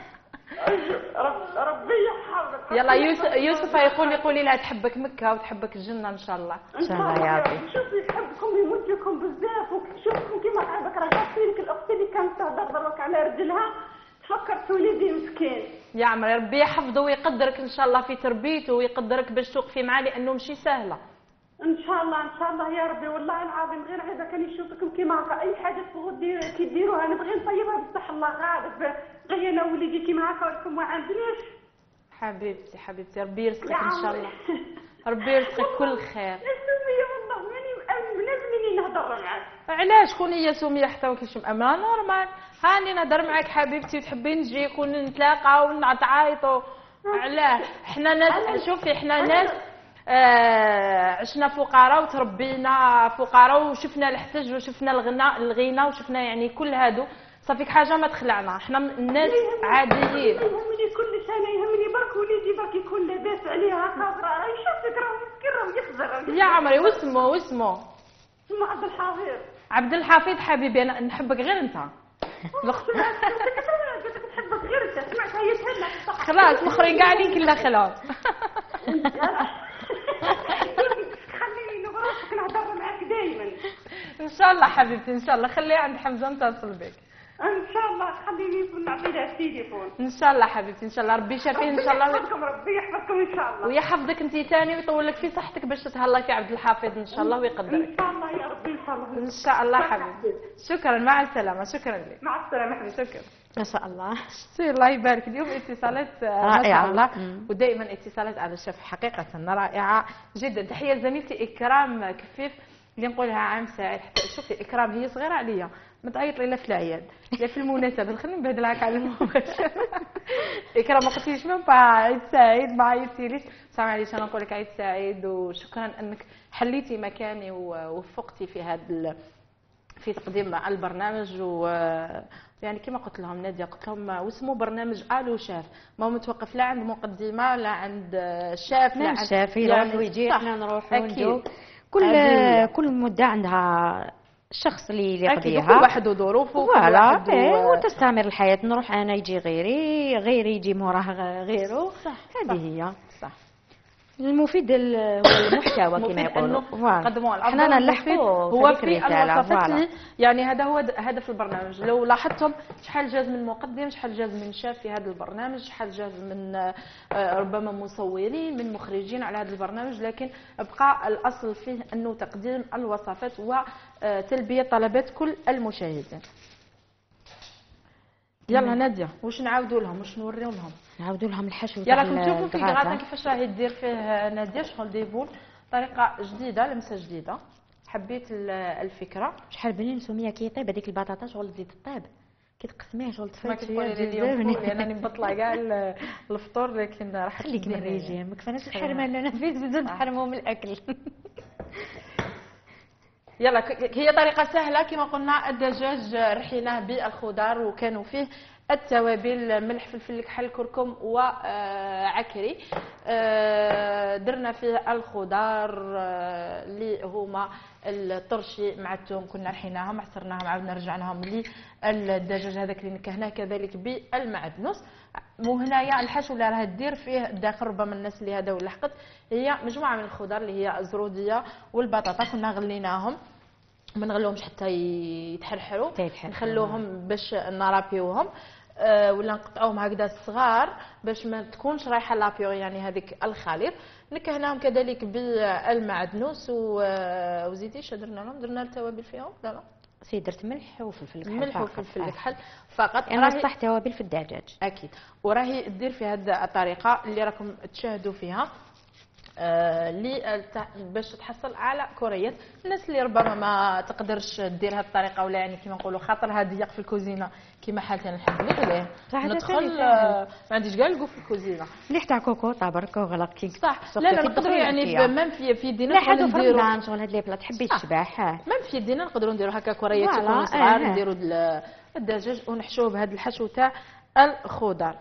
ربي يحفظك. يلا يوسف يقولي لها تحبك مكة وتحبك الجنة ان شاء الله. ان شاء الله يا ربي. شوفي يحبكم يموت لكم بزاف، وشوفكم كيما عندك راه غاسلك الاخت اللي كانت تهضر دروك على رجلها، فكرت وليدي مسكين. يا عمري ربي يحفظه ويقدرك ان شاء الله في تربيته، ويقدرك باش توقفي معاه لانه ماشي سهله. ان شاء الله يا ربي، والله العظيم غير هذا كان يشوفكم كيما هكا اي حاجه تبغوا كي ديروها نبغي نطيبها بصح الله غالب، غير انا وليدي كيما هكا ولكم ما عندناش. حبيبتي ربي يرزقك ان شاء الله. ربي يرزقك كل خير. سمية والله ماني ملازمني نهضر معاك. علاش شكون هي سمية حتى وكيش مأمنة نورمال؟ هاني نهضر معاك حبيبتي وتحبي نجيك ونتلاقاو ونتعايطوا. علاه؟ حنا ناس، شوفي حنا ناس عشنا فقراء وتربينا فقراء وشفنا الحتج وشفنا الغنى وشفنا يعني كل هادو، صافيك حاجه ما تخلعنا، حنا الناس عاديين. يهمني كل سنه يهمني برك وليدي برك يكون لاباس عليه هكا، راه يشوفك راه مسكين راه يحزر. يا عمري واسمه اسمه عبد الحفيظ. عبد الحفيظ حبيبي انا نحبك غير انت. نحبك غير انت، سمعت هي تهلا. خلاص الاخرين قاعدين كلها خلاص. خليني نبراسك نهضر معاك دائما. ان شاء الله حبيبتي ان شاء الله، خليها عند حمزه نتصل بك. ان شاء الله خليني نعطي لها التليفون. ان شاء الله حبيبتي ان شاء الله، ربي شافيه ان شاء الله. ربي يحفظكم ان شاء الله. ويحفظك انت ثاني ويطول لك في صحتك باش تتهلاي في عبد الحفيظ ان شاء الله ويقدرك. ان شاء الله يا ربي ان شاء الله. ان شاء الله حبيبتي. شكرا مع السلامه. شكرا لك. مع السلامه حبيبتي. شكرا. ما شاء الله. الله يبارك. اليوم اتصالات ما شاء الله، ودائما اتصالات على الشيف حقيقه رائعه جدا. تحيه لزميلتي اكرام كفيف اللي نقولها عام سعيد. حتى شوفي اكرام هي صغيره عليا، ما تعيط لي لا في العياد لا في المناسبه، خليني نبهدلها على المباشر. اكرام ما قلتيش من عيد سعيد، ما عيطتيليش. سامع عليش انا نقول لك عيد سعيد، وشكرا انك حليتي مكاني ووفقتي في تقديم البرنامج. و يعني كما قلت لهم نادية، قلت لهم واسمه برنامج الو شاف، ما هو متوقف لا عند مقدمه لا عند شاف لا عند شاف، يروح ويجي احنا نروح ونجو. كل مده عندها الشخص اللي يقضيها، كل واحد وظروفه فوالا. وتستمر الحياه، نروح انا يجي غيري يجي موراه غيره. هذه هي صح. المفيد هو المحتوى كما يقولوا، احنا نلحقوا هو في الوصفات. يعني هذا هو هدف البرنامج. لو لاحظتم شحال جاز من مقدم، شحال جاز من شاف في هذا البرنامج، شحال جاز من ربما مصورين، من مخرجين على هذا البرنامج، لكن بقى الاصل فيه انه تقديم الوصفات وتلبيه طلبات كل المشاهدين. يلا نادية، واش نعاودوا لهم، واش نوريو لهم؟ نعاودوا لهم الحشو. يلا نشوفوا في كراطه كيفاش راهي دير فيه نادية شغل ديبول، طريقه جديده، لمسه جديده، حبيت الفكره. شحال بنين سميه كي يطيب هذيك البطاطا شغل تزيد الطيب كي تقسميه شغل ما تقولي لي اليوم لانني مبطله كاع الفطور، لكن راح خليك من الريجيم، ما كفاناش الحرمان اللي انا فيه، زيدوا نحرموا من الاكل. يلا هي طريقه سهله كما قلنا. الدجاج رحيناه بالخضار وكانوا فيه التوابل ملح فلفل كحل كركم وعكري. درنا فيه الخضار اللي هما الطرشي مع الثوم، كنا رحيناهم عصرناهم عاودنا رجعناهم للدجاج هذاك اللي نكهناه كذلك بالمعدنوس. وهنايا الحشو اللي راه دير فيه الداخل ربما الناس اللي هذا لحقت هي مجموعه من الخضار اللي هي الزروديه والبطاطا، كنا غليناهم ما نغلوهمش حتى يتحرحروا، نخلوهم باش نرابيوهم ولا نقطعوهم هكذا صغار باش ما تكونش رايحه لابيو يعني هذيك الخليط. نكهناهم كذلك بالمعدنوس وزيدي اش درنا لهم؟ درنا التوابل فيهم. لا سي درت ملح وفلفل كحل، ملح وفلفل كحل فقط. انا صح توابل في الدجاج اكيد. وراهي دير في هذه الطريقه اللي راكم تشاهدوا فيها باش تحصل على كريات. الناس اللي ربما ما تقدرش دير هذه الطريقه ولا يعني كيما نقولوا خاطرها ضيق في الكوزينه كيما حالتي انا نحب لك عليه ندخل ما عنديش كاع الكو في الكوزينه مليح تاع كوكو تاع برك وغلق كيك صح. لا نقدروا يعني ميم في يدينا نقدروا نديروا شغل هاد لي بلا تحبي تشبح ميم في يدينا نقدروا نديروا هكا كريات يكونوا صغار نديروا الدجاج ونحشوه بهذا الحشو تاع الخضار.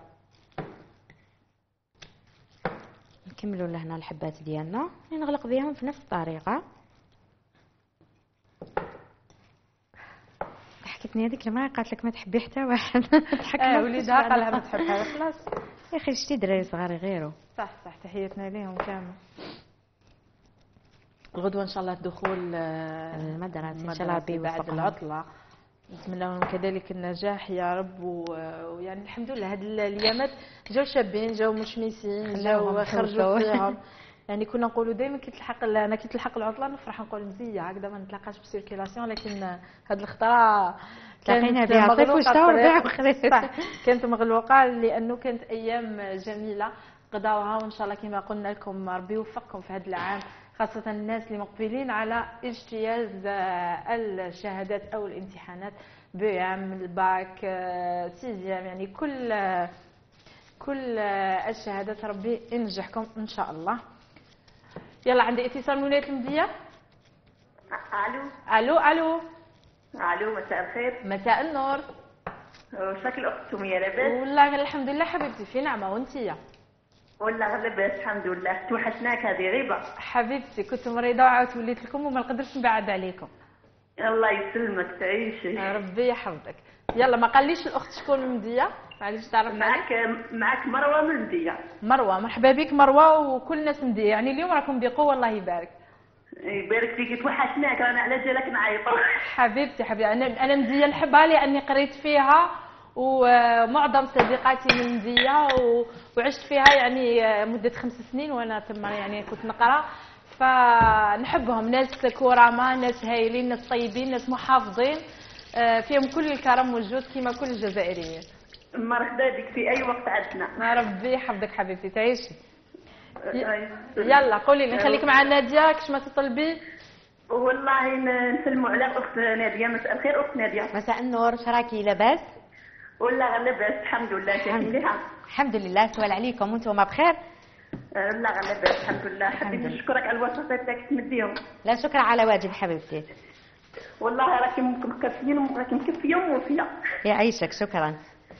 نكملوا لهنا الحبات ديالنا نغلق بهم في نفس الطريقه. ضحكتني هذيك المراه قالت لك ما تحبي حتى واحد ضحكنا وليدها قالها ما تحبها خلاص يا اخي شتي دراري صغار غيرو. صح تحياتنا ليهم كامل. الغدوه ان شاء الله الدخول المدرسه ان شاء الله بعد العطله نتمنى لهم كذلك النجاح يا رب. ويعني الحمد لله هاد الايامات جاو شابين جاو مشمسين جاو خرجوا فيهم. يعني كنا نقولوا دائما كي تلحق العطله نفرح نقول مزيه هكذا ما نتلاقاش بسيركيلاسيون، لكن هاد الخطره تلاقينا بها صيف وشتاء وربيع وخريف. كانت مغلوقه لانه كانت ايام جميله قضاوها، وان شاء الله كما قلنا لكم ربي يوفقكم في هذا العام، خاصة الناس اللي مقبلين على اجتياز الشهادات أو الامتحانات بعام الباك سيزيام، يعني كل الشهادات ربي ينجحكم إن شاء الله. يلا عندي اتصال من ولاية المدية. ألو مساء الخير. مساء النور. وشكل الأخت سمية لاباس؟ والله الحمد لله حبيبتي في نعمة وانتيا؟ والله لاباس الحمد لله. توحشناك هذه غيبة حبيبتي، كنت مريضة وعاودت وليت لكم وما نقدرش نبعد عليكم. الله يسلمك تعيشي. ربي يحفظك. يلا ما قاليش الأخت شكون من المدية؟ معليش تعرف معك مروة من المدية. مروة مرحبا بك مروة وكل الناس مدية، يعني اليوم راكم بقوة الله يبارك. يبارك فيك توحشناك انا على جالك نعيط. حبيبتي انا مدية نحبها لاني قريت فيها ومعظم صديقاتي من مدية وعشت فيها يعني مدة 5 سنين وانا ثم يعني كنت نقرا، فنحبهم ناس كرامة ناس هايلين ناس طيبين ناس محافظين فيهم كل الكرم والجود كما كل الجزائريين. مرحبا بك في اي وقت عندنا. ربي يحفظك حبيبتي تعيشي. يلا قولي لي نخليك مع ناديه كش ما تطلبي. والله نسلموا على اخت ناديه. مساء الخير اخت ناديه. مساء النور. شراكي لاباس؟ والله لاباس الحمد لله. كيف مليحه؟ الحمد لله. سوال عليكم وانتم بخير؟ لا لاباس الحمد لله. حبيت نشكرك على الوصفات تاعك تمديهم. لا شكر على واجب حبيبتي. والله راكي مكفيين وراكي مكفيه وموفيه. يعيشك شكرا.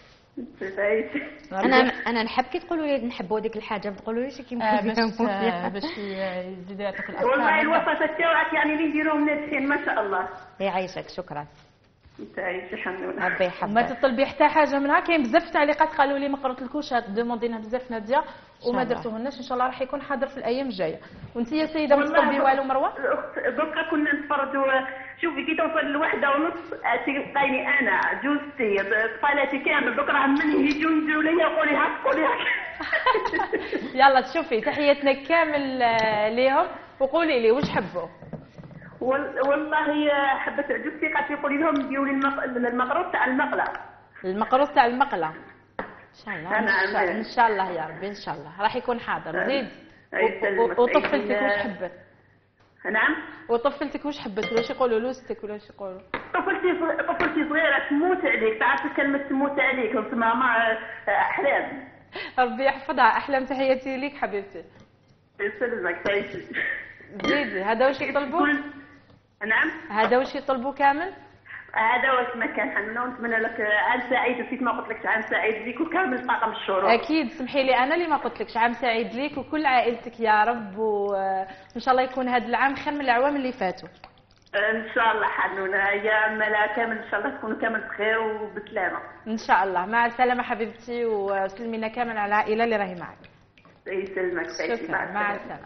انا نحب كي تقولوا لي نحبوا ديك الحاجه ما تقولوليش كي باش يزيدوا يعطوك الافكار. والله الوصفات تاعك يعني اللي نديروهم ناجحين ما شاء الله. يعيشك شكرا. تعيش الحمد لله. ربي يحفظك. ما تطلبي حتى حاجه منها. كاين بزاف تعليقات قالوا لي ما قرأتلكوش دوموندينا بزاف ناديه وما درتوهناش، ان شاء الله راح يكون حاضر في الايام الجايه. وانت يا سيده ما تطلبي والو مروه؟ دوكا كنا نتفرجوا. شوفي كي توصل للوحده ونص تلقيني انا جوزتي طفالاتي كامل دوك راهم من يجوا ليا قولي هاك قولي هاك. يلا تشوفي تحياتنا كامل ليهم وقولي لي واش حبوا. والله حبت جوزتي قالت لي قولي لهم ديروا لي المقروط تاع المقله. المقروط تاع المقله ان شاء الله. أنا ان شاء الله يا ربي ان شاء الله راح يكون حاضر. زيد. وطفلتك واش حبت؟ نعم. وطفلتك واش حبت ولا يقولوا لوستك ولا يقولوا؟ طفلتي صغيره تموت عليك. تعرف كلمه تموت عليك وتسمع مع احلام. ربي يحفظها. احلام تحياتي ليك حبيبتي. يسلمك تعيشي. زيدي هذا واش يطلبوا؟ نعم. هذا واش يطلبوا كامل؟ هذا واش ما كان حنا، ونتمنى لك عام سعيد. نسيت ما قلت لكش عام سعيد ليك وكامل طاقم الشروق. اكيد، سمحي لي انا اللي ما قلت لكش عام سعيد ليك وكل عائلتك يا رب، وان شاء الله يكون هذا العام خير من الاعوام اللي فاتوا. ان شاء الله حنونه يا ملا كامل، ان شاء الله تكونوا كامل بخير وبسلامه. ان شاء الله. مع السلامه حبيبتي، وسلمينا كامل على العائله اللي راهي معك. يسلمك. شكرا، مع السلامه.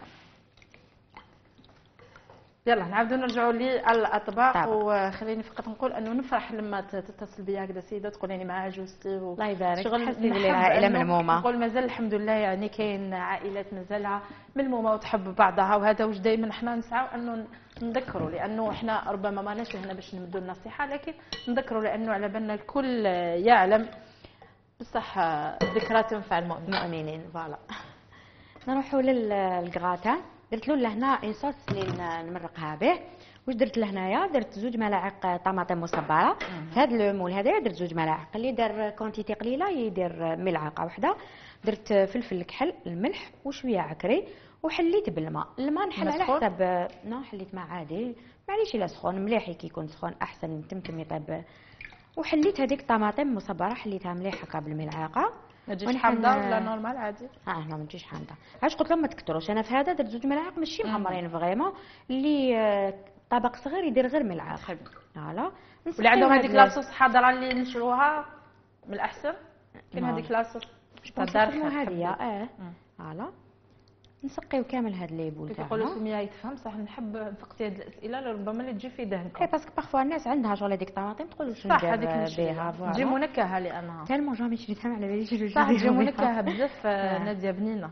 يلا نعاودوا نرجعوا للاطباق، وخليني فقط نقول انه نفرح لما تتصل بي هكذا سيده تقول لي مع عجوزتي الله يبارك، تحسي بلي العائله ملمومه. نقول مازال الحمد لله، يعني كاين عائلات مازالها ملمومه وتحب بعضها، وهذا واش دائما احنا نسعوا انه نذكروا، لانه احنا ربما ماناش هنا باش نمدوا النصيحه، لكن نذكروا لانه على بالنا الكل يعلم بصح الذكرى تنفع المؤمنين. فوالا نروحوا للكغاتا. درت له لهنا اون صوص اللي نمرقها به. واش درت لهنايا؟ درت 2 ملاعق طماطم مصبره. في هذا المول هذايا درت 2 ملاعق، اللي دار كونتيتي قليله يدير ملعقه واحده. درت فلفل كحل، الملح وشويه عكري، وحليت بالماء. الماء نحل على حسب حليت ماء عادي، معليش الا سخون مليح، كي يكون سخون احسن تمكن يطيب. وحليت هذيك طماطم مصبره حليتها مليح هكا بالملعقه. ما تجيش حامضه ولا نورمال عادي؟ هنا ما تجيش حامضه. علاش قلت لهم ما تكثروش. انا في هذا درت 2 ملاعق ماشي معمرين فريمون، اللي طبق صغير يدير غير ملعقه. فوالا. واللي عندهم هذيك لاصوص حاضره اللي نشروها من الاحسن، كاين هذيك لاصوص تاع هذه. فوالا. نسقيو كامل هاد لي بول تاعنا. يقولوا سميه يتفهم صح. نحب نسقسي هاد الاسئله ربما اللي تجي في ذهنكم. باسكو بارفوا الناس عندها شغل هذيك الطماطم تقول واش ندير بها. فوالا تجي منكهه، لانها تالمون جامي شريتها على باليش صح تجي منكهه بزاف. ناديه بنينه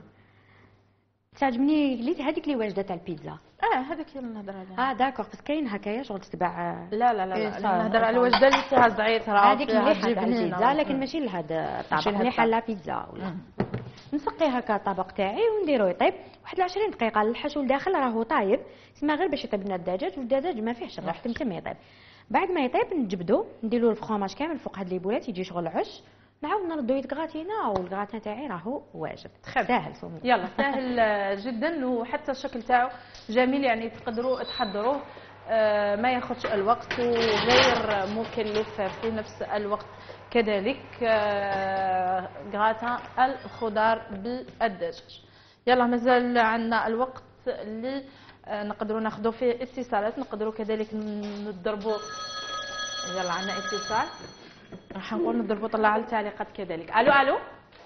تعجبني. ليت هذيك اللي واجده تاع البيتزا. هذيك اللي نهضر عليها. داكوغ، بس كاين هكايا شغل تتباع. لا نهضر على الوجده اللي فيها زعيتره. هذيك مليحه تاع البيتزا، لكن ماشي لهذا الطبق، مليحه لا بيتزا ولا. نسقي هكا الطبق تاعي ونديرو يطيب واحد 20 دقيقه. الحشو الداخل راهو طايب، تسمى غير باش يطيب لنا الدجاج، والدجاج ما فيهش الريح تم يطيب. بعد ما يطيب نجبدو نديرو الفخوماج كامل فوق هاد لي بولات يجي شغل عش. نعاود نردو يتغاتينا، والغاتان تاعي راهو واجد ساهل. يلا ساهل جدا، وحتى الشكل تاعو جميل، يعني تقدروا تحضروه ما ياخذش الوقت وغير مكلف في نفس الوقت. كذلك غراتان الخضار بالدجاج. يلا مازال عندنا الوقت اللي نقدروا ناخذوا فيه اتصالات، نقدروا كذلك نضربوا. يلا عندنا اتصال، راح نقول نضربوا طلع على التعليقات كذلك. الو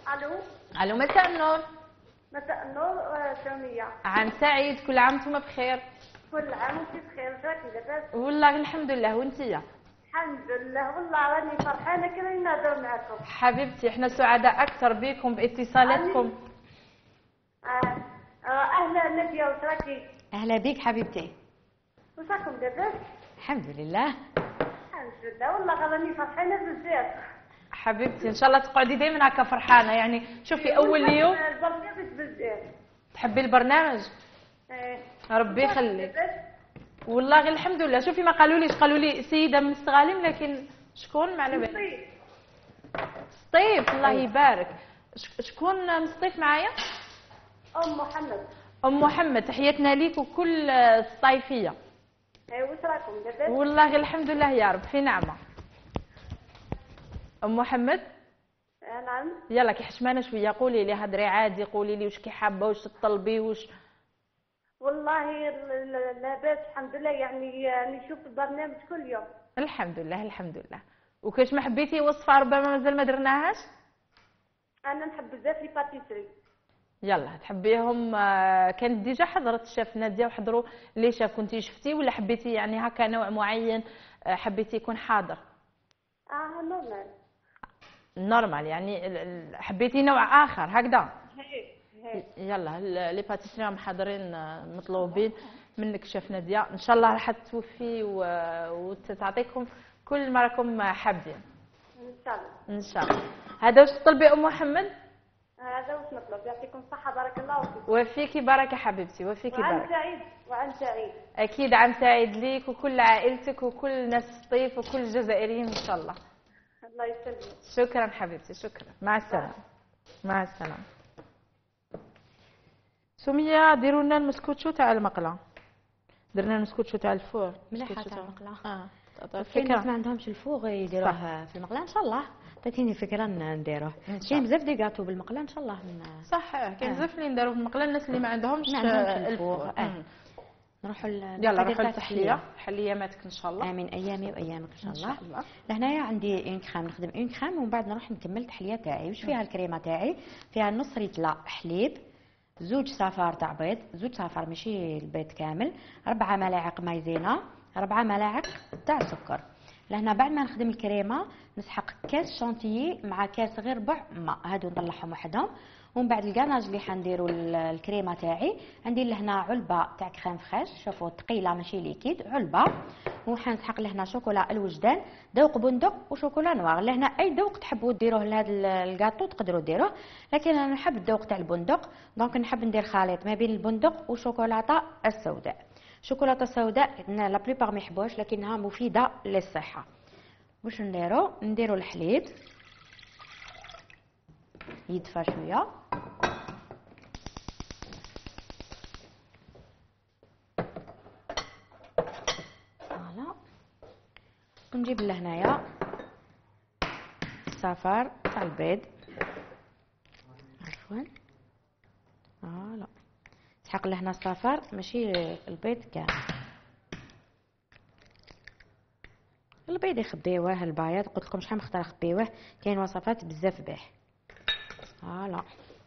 مساء النور. مساء النور ساميه. عام سعيد، كل عام وانتم بخير. كل عام وانت بخير. راكي لاباس؟ والله الحمد لله، وانتيا؟ الحمد لله، والله راني فرحانه كي راني نهضر معكم. حبيبتي احنا سعداء اكثر بكم باتصالاتكم. اهلا ناديه، واش راكي؟ اهلا بك حبيبتي. واش راكم لاباس؟ الحمد لله. الحمد لله، والله راني فرحانه بزاف. حبيبتي ان شاء الله تقعدي دائما هكا فرحانه. يعني شوفي اول يوم البرنامج بزاف. تحبي البرنامج؟ ربي يخليك. والله غير الحمد لله. شوفي ما قالوا لي سيده من الصغالم، لكن شكون ما على بالي. سطيف الله يبارك. شكون مصطيف معايا؟ ام محمد. تحياتنا ليك وكل الصيفيه. واش راكم لاباس؟ والله غير الحمد لله يا رب، في نعمه. ام محمد. نعم. يلا كي حشمانه شويه قولي لي، هضري عادي، قولي لي واش كي حابه، واش تطلبي، واش. والله لاباس الحمد لله، يعني نشوف البرنامج كل يوم. الحمد لله. وكاش ما حبيتي وصفه ربما مازال ما درناهاش؟ انا نحب بزاف لي باتيسري. يلا تحبيهم. كانت ديجا حضرت الشيف ناديه وحضروا لي شاف، كنتي شفتي ولا حبيتي يعني هكا نوع معين حبيتي يكون حاضر؟ نورمال يعني حبيتي نوع اخر هكذا. يلا لي باتيسري راهم حاضرين مطلوبين منك شيف ناديه، ان شاء الله راح توفي وتعطيكم كل ما راكم حابين ان شاء الله. هذا واش تطلبي ام محمد؟ هذا واش نطلب. يعطيكم الصحه، بارك الله فيك. وفيكي بركه حبيبتي، وفيكي بركه. وعام سعيد. اكيد عام سعيد ليك وكل عائلتك وكل ناس الطيف وكل الجزائريين ان شاء الله. الله يسلمك. شكرا حبيبتي، شكرا. مع السلامه. مع السلامه. سميه ديروا لنا المسكوتشو تاع المقله. درنا المسكوتشو تاع الفور مليحه تاع المقله. فكرة الناس ما عندهمش الفوغ يديروه في المقله ان شاء الله. عطيتيني فكره نديروه. كاين بزاف دي كاطو بالمقله ان شاء الله صح. كاين بزاف اللي نديروا بالمقله الناس اللي ما عندهمش الفوغ. نروحوا يلا نروحوا للتحليه. حليه ماتك ان شاء الله. امين ايامي وايامك ان شاء الله. لهنايا عندي اون كريم، نخدم اون كريم ومن بعد نروح نكمل التحليه تاعي. واش فيها الكريمه تاعي؟ فيها نص ريتله حليب، زوج صفار تاع بيض، زوج صفار ماشي البيض كامل، 4 ملاعق مايزينا، 4 ملاعق تاع سكر. لهنا بعد ما نخدم الكريمه نسحق كاس شانتيي مع كاس غير ربع ماء، هادو نطلعهم وحدهم. ومن بعد الكاناج اللي حنديرو الكريمه تاعي ندير لهنا علبه تاع كريم فريش، شوفوا ثقيله ماشي ليكيد، علبه. وحنسحق لهنا شوكولا الوجدان، ذوق بندق وشوكولا نوار. لهنا اي ذوق تحبوا ديروه لهذا الكاطو تقدروا ديروه، لكن انا نحب الذوق تاع البندق، دونك نحب ندير خليط ما بين البندق والشوكولاته السوداء. الشوكولاته السوداء لا بليبار ما يحبوهاش لكنها مفيده للصحه. واش نديرو الحليب يدفى شويه، فوالا. ونجيب لهنايا الصفار تاع البيض، عفوا فوالا. نسحق لهنا الصفار ماشي البيض كامل، البيض يخبيوه، البياض قلت لكم شحال نختار نخبيوه، كاين وصفات بزاف باه. فوالا.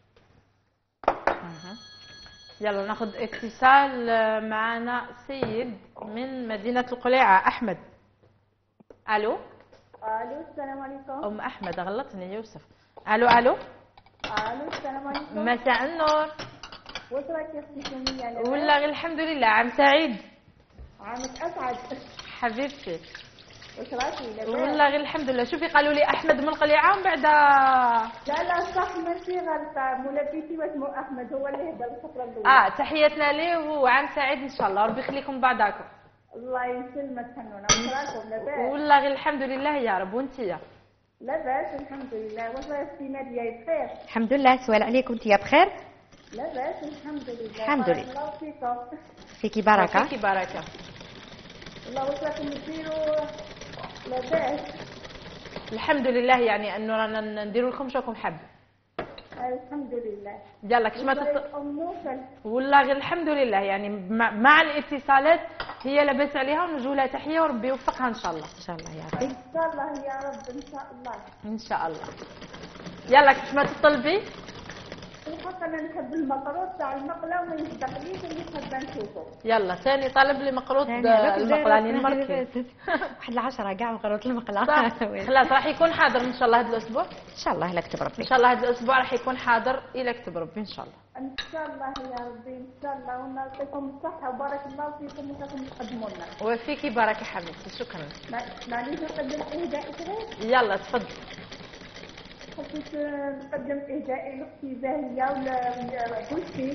يلا ناخذ اتصال. معنا سيد من مدينة القليعة. أحمد. ألو. السلام عليكم. أم أحمد غلطني يوسف. ألو. السلام عليكم. مساء النور. واش راكي اختي سمية؟ والله غير الحمد لله. عام سعيد. عامك أسعد حبيبتي. واش راكي لاباس؟ والله غير الحمد لله. شوفي قالوا لي أحمد من القليعة ومن بعد لا صح ماشي غلطة، مولا بيتي واسمو أحمد هو اللي هدر الفترة الأولى. تحياتنا ليه وعام سعيد إن شاء الله. ربي يخليكم بعضاكم. الله يسلمك حنونة. واش راكم لاباس؟ والله غير الحمد لله يا رب. وانتيا؟ لاباس الحمد لله. واش راكي نادية بخير؟ الحمد لله. سؤال عليكم انتيا بخير؟ لاباس الحمد لله. الحمد لله. الله فيكم. فيكي بركة. فيكي بركة. والله واش راكم ديروا؟ لاباس الحمد لله. يعني انه رانا نديروا لكم شوكم حب. الحمد لله. يلا كش ما والله غير الحمد لله. يعني مع الاتصالات هي لاباس عليها ونوجه لها تحيه وربي يوفقها ان شاء الله. ان شاء الله يا ربي. ان شاء الله يا رب. ان شاء الله. ان شاء الله. يلا كش ما تطلبي. الحق انا نحب المقروط تاع المقله وما يصدقليش اللي حابه نشوفه. يلا ثاني طلب لي مقروط المقله راني نمركي. واحد 10 كاع مقروط المقله. خلاص راح يكون حاضر ان شاء الله هذا الاسبوع. ان شاء الله الا كتب ربي. ان شاء الله هذا الاسبوع راح يكون حاضر الى كتب ربي ان شاء الله. ان شاء الله يا ربي ان شاء الله. ونعطيكم الصحه وبارك الله فيكم وراكم تقدموا لنا. وفيكي بركه حبيبتي. شكرا. معليش نقدم اهداء كذا. يلا تفضل. حبيت نقدم اهدائي لاختي زاهيه ولا بوسي.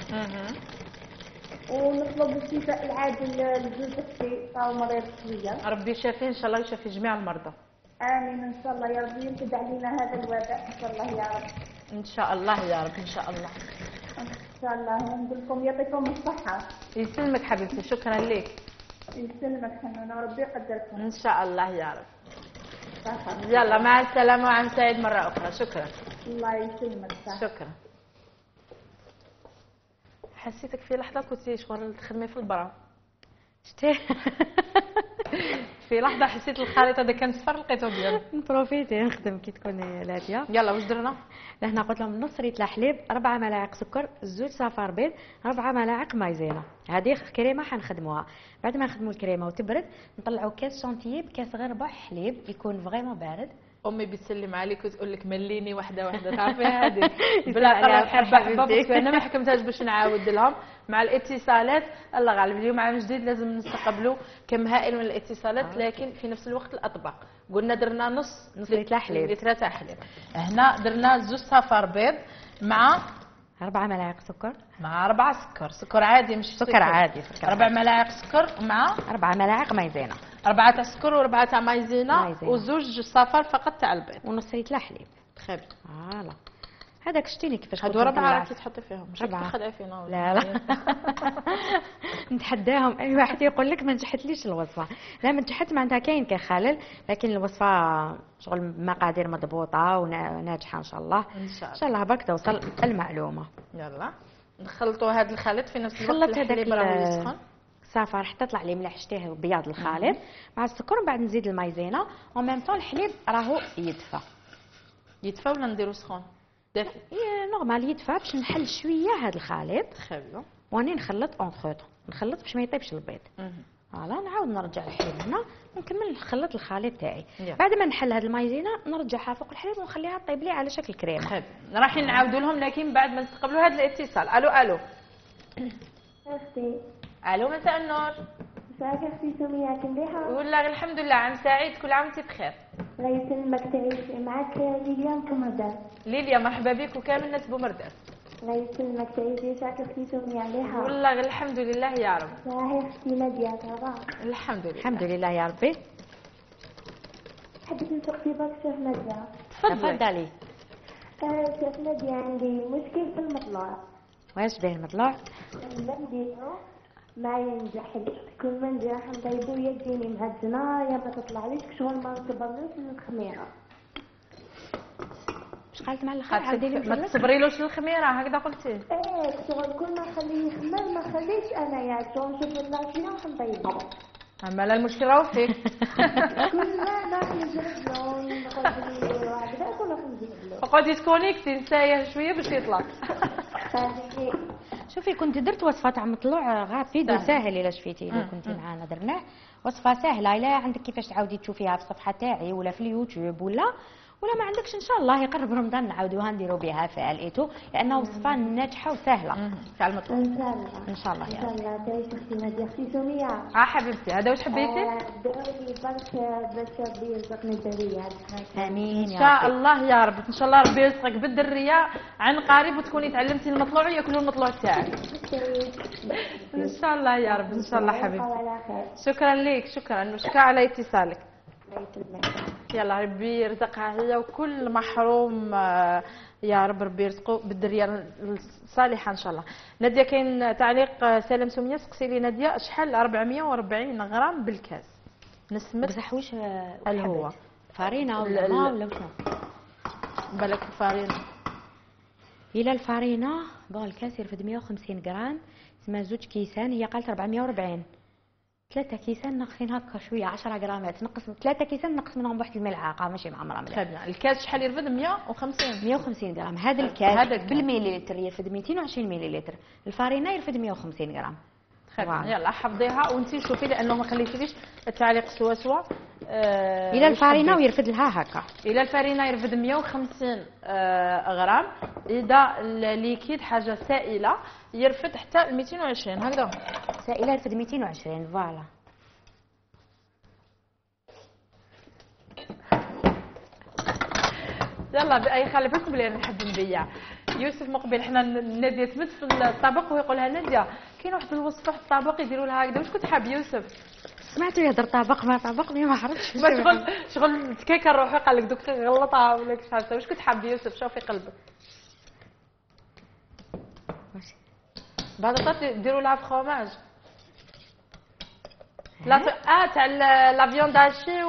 ونطلب الشفاء العاجل لجوز اختي راهو مريض شويه. ربي يشافيه ان شاء الله ويشافي جميع المرضى. امين ان شاء الله يا ربي. ينقض علينا هذا الوباء ان شاء الله يا رب. ان شاء الله يا رب. ان شاء الله. ان شاء الله. ونقول لكم يعطيكم الصحه. يسلمك حبيبتي. شكرا لك. يسلمك حنونه وربي يقدركم. ان شاء الله يا رب. يلا مع السلامة وعام سعيد مرة أخرى. شكرا. الله يسلمك. شكرا. حسيتك في لحظة كنتي شغل تخدمي في البرا. شتي في لحظة حسيت الخريطة هذا كان صفر لقيته ديالو. نبروفيتي نخدم كي تكوني لاتيه. يلا واش درنا؟ لهنا قلت لهم نص ريتله حليب، 4 ملاعق سكر، زوج صفار بيض، 4 ملاعق مايزينا. هذه كريمه حنخدموها. بعد ما نخدموا الكريمه وتبرد نطلعوا كاس شانتيي بكاس غير ربع حليب يكون فريمون بارد. امي بتسلم عليك وتقول لك مليني واحده تعرفي هذه بلا قرار حبه. انا ما حكمتهاش باش نعاود لهم مع الاتصالات. الله غالب اليوم عام جديد لازم نستقبلوا كم هائل من الاتصالات لكن في نفس الوقت الاطباق. قلنا درنا نص لتر حليب. لتر حليب. هنا درنا زوج صفار بيض مع 4 ملاعق سكر مع 4 سكر عادي مش سكر عادي. 4 ملاعق سكر مع 4 ملاعق مايزينا. 4 تاع سكر و4 تاع مايزينا وزوج صفار فقط تاع البيض ونص لتر حليب. تخيب. فوالا. هذاك شتيني كيفاش هادو 4 راكي تحطي فيهم مش تخدعي فينا لا لا نتحداهم اي واحد يقول لك ما نجحتليش الوصفه. لا ما نجحت معناتها كاين كخلل، لكن الوصفه شغل مقادير مضبوطه وناجحه ان شاء الله. ان شاء الله برك توصل المعلومه. يلا نخلطوا هذا الخليط في نفس الوقت. الحليب راهو يسخن صافي راح تطلع لي ملح شتيه بياض الخليط مع السكر، ومن بعد نزيد المايزينا وميم طون الحليب راهو يدفى ولا نديرو سخون دافي؟ نورمال يدفى باش نحل شويه هذا الخليط. خير واني نخلط اونتروت، نخلط باش ما يطيبش البيض. فوالا نعاود نرجع الحليب هنا ونكمل نخلط الخليط تاعي. بعد ما نحل هذه المايزينا نرجعها فوق الحليب ونخليها طيب لي على شكل كريمه. خير رايحين نعاودوا لهم لكن بعد ما نستقبلوا هذا الاتصال. الو اختي. الو مساء النور. مساك اختي سمية كنديحة. والله الحمد لله عام سعيد، كل عام وانت بخير. الله يسلمك تعيش. معك ليليا بومرداس. ليليا مرحبا بك وكامل الناس بومرداس. الله يسلمك تعيش. يسعدك اختي سمية عليها. والله الحمد لله يا رب. صحيح اختي نادية ترى. الحمد لله. الحمد لله يا ربي. حبيت نسقسي برك شيخ نادية. تفضلي. شيخ نادية عندي مشكل في المطلع. واش به المطلع؟ نديرو ما ينجحش، كل ما نجح نطيبو يديني مهجنة يا ما تطلعليش شغل ما نصبرلوش الخميرة. واش قالت مع الاخر؟ ما تصبريلوش الخميرة هكذا قلتي؟ ايه شغل كل ما نخليه يخمر ما نخليش انا يا شغل نشوف الناشفة ونطيبو. اما لا المشكلة راهو فيك. كل ما ناكل نجربلو نقول لي هكذاك ولا نجربلو. اقعدي تكونيكتي نسايه شوية باش يطلع. شوفي كنت درت وصفه تاع مطلوع غابيد وساهل الا شفيتي لو كنتي معانا درناه وصفه سهله. الا عندك كيفاش تعاودي تشوفيها في الصفحه تاعي ولا في اليوتيوب ولا ما عندكش ان شاء الله يقرب رمضان نعاودوها نديروا بها في الإيتو لانها وصفه ناجحه وسهله تاع المطلوع. ان شاء الله ان شاء الله تعيشي اختي نادية. اختي سمية حبيبتي هذا واش حبيتي؟ دوري برك باش ربي يرزقني الدرية. امين ان شاء الله يا رب. ان شاء الله ربي يرزقك بالدريه عن قريب وتكوني تعلمتي المطلوع وياكلوا المطلوع تاعك. ان شاء الله يا رب. ان شاء الله حبيبتي. شكرا لك شكرا على اتصالك. يلا ربي يرزقها هي وكل محروم يا رب ربي يرزقه بالدريه الصالحه ان شاء الله. ناديه كاين تعليق سلام سميه سقسي لي ناديه شحال 440 غرام بالكاس نسمه بصح واش هو فارينه ولا ما ولا شنو؟ بالك الفارينه الى الفارينه بون الكاس يرفد 150 غرام تسمى 2 كيسان هي قالت 440 3 كيسان ناقصين هكا شويه 10 غرامات نقص 3 كيسان نقص منهم واحد الملعقه ماشي معمره ملعقه. طيب الكاس شحال يرفد 150 غرام. هذا الكاس بالمليلتر يرفد 220 مليلتر. الفارينه يرفد 150 غرام. يلا حفظيها وانتي شوفي لانه ما خليتيليش التعليق سوا الى الفارينه ويرفد لها هكا. الى الفارينه يرفد 150 غرام. اذا الليكيد حاجه سائله يرفد حتى 220 هكذا. سائله يرفد 220 فوالا. يلا باي خلي بالكم بلي انا نحب نبيع. يوسف مقبل حنا ناديه تمد في الطبق ويقولها ناديه كاين واحد الوصفه في الطبق يديروا لها هكذا. واش كنت حاب يوسف؟ سمعتو يهضر طبق ما طبقني ما عرفتش. شغل تكاكا روحي قال لك دوك غلطها ولا كيش عرفتها. واش كنت حاب يوسف؟ شوفي قلبك. بطاطا يديروا لها فخوماج. لا تاع لا فيوند هاشي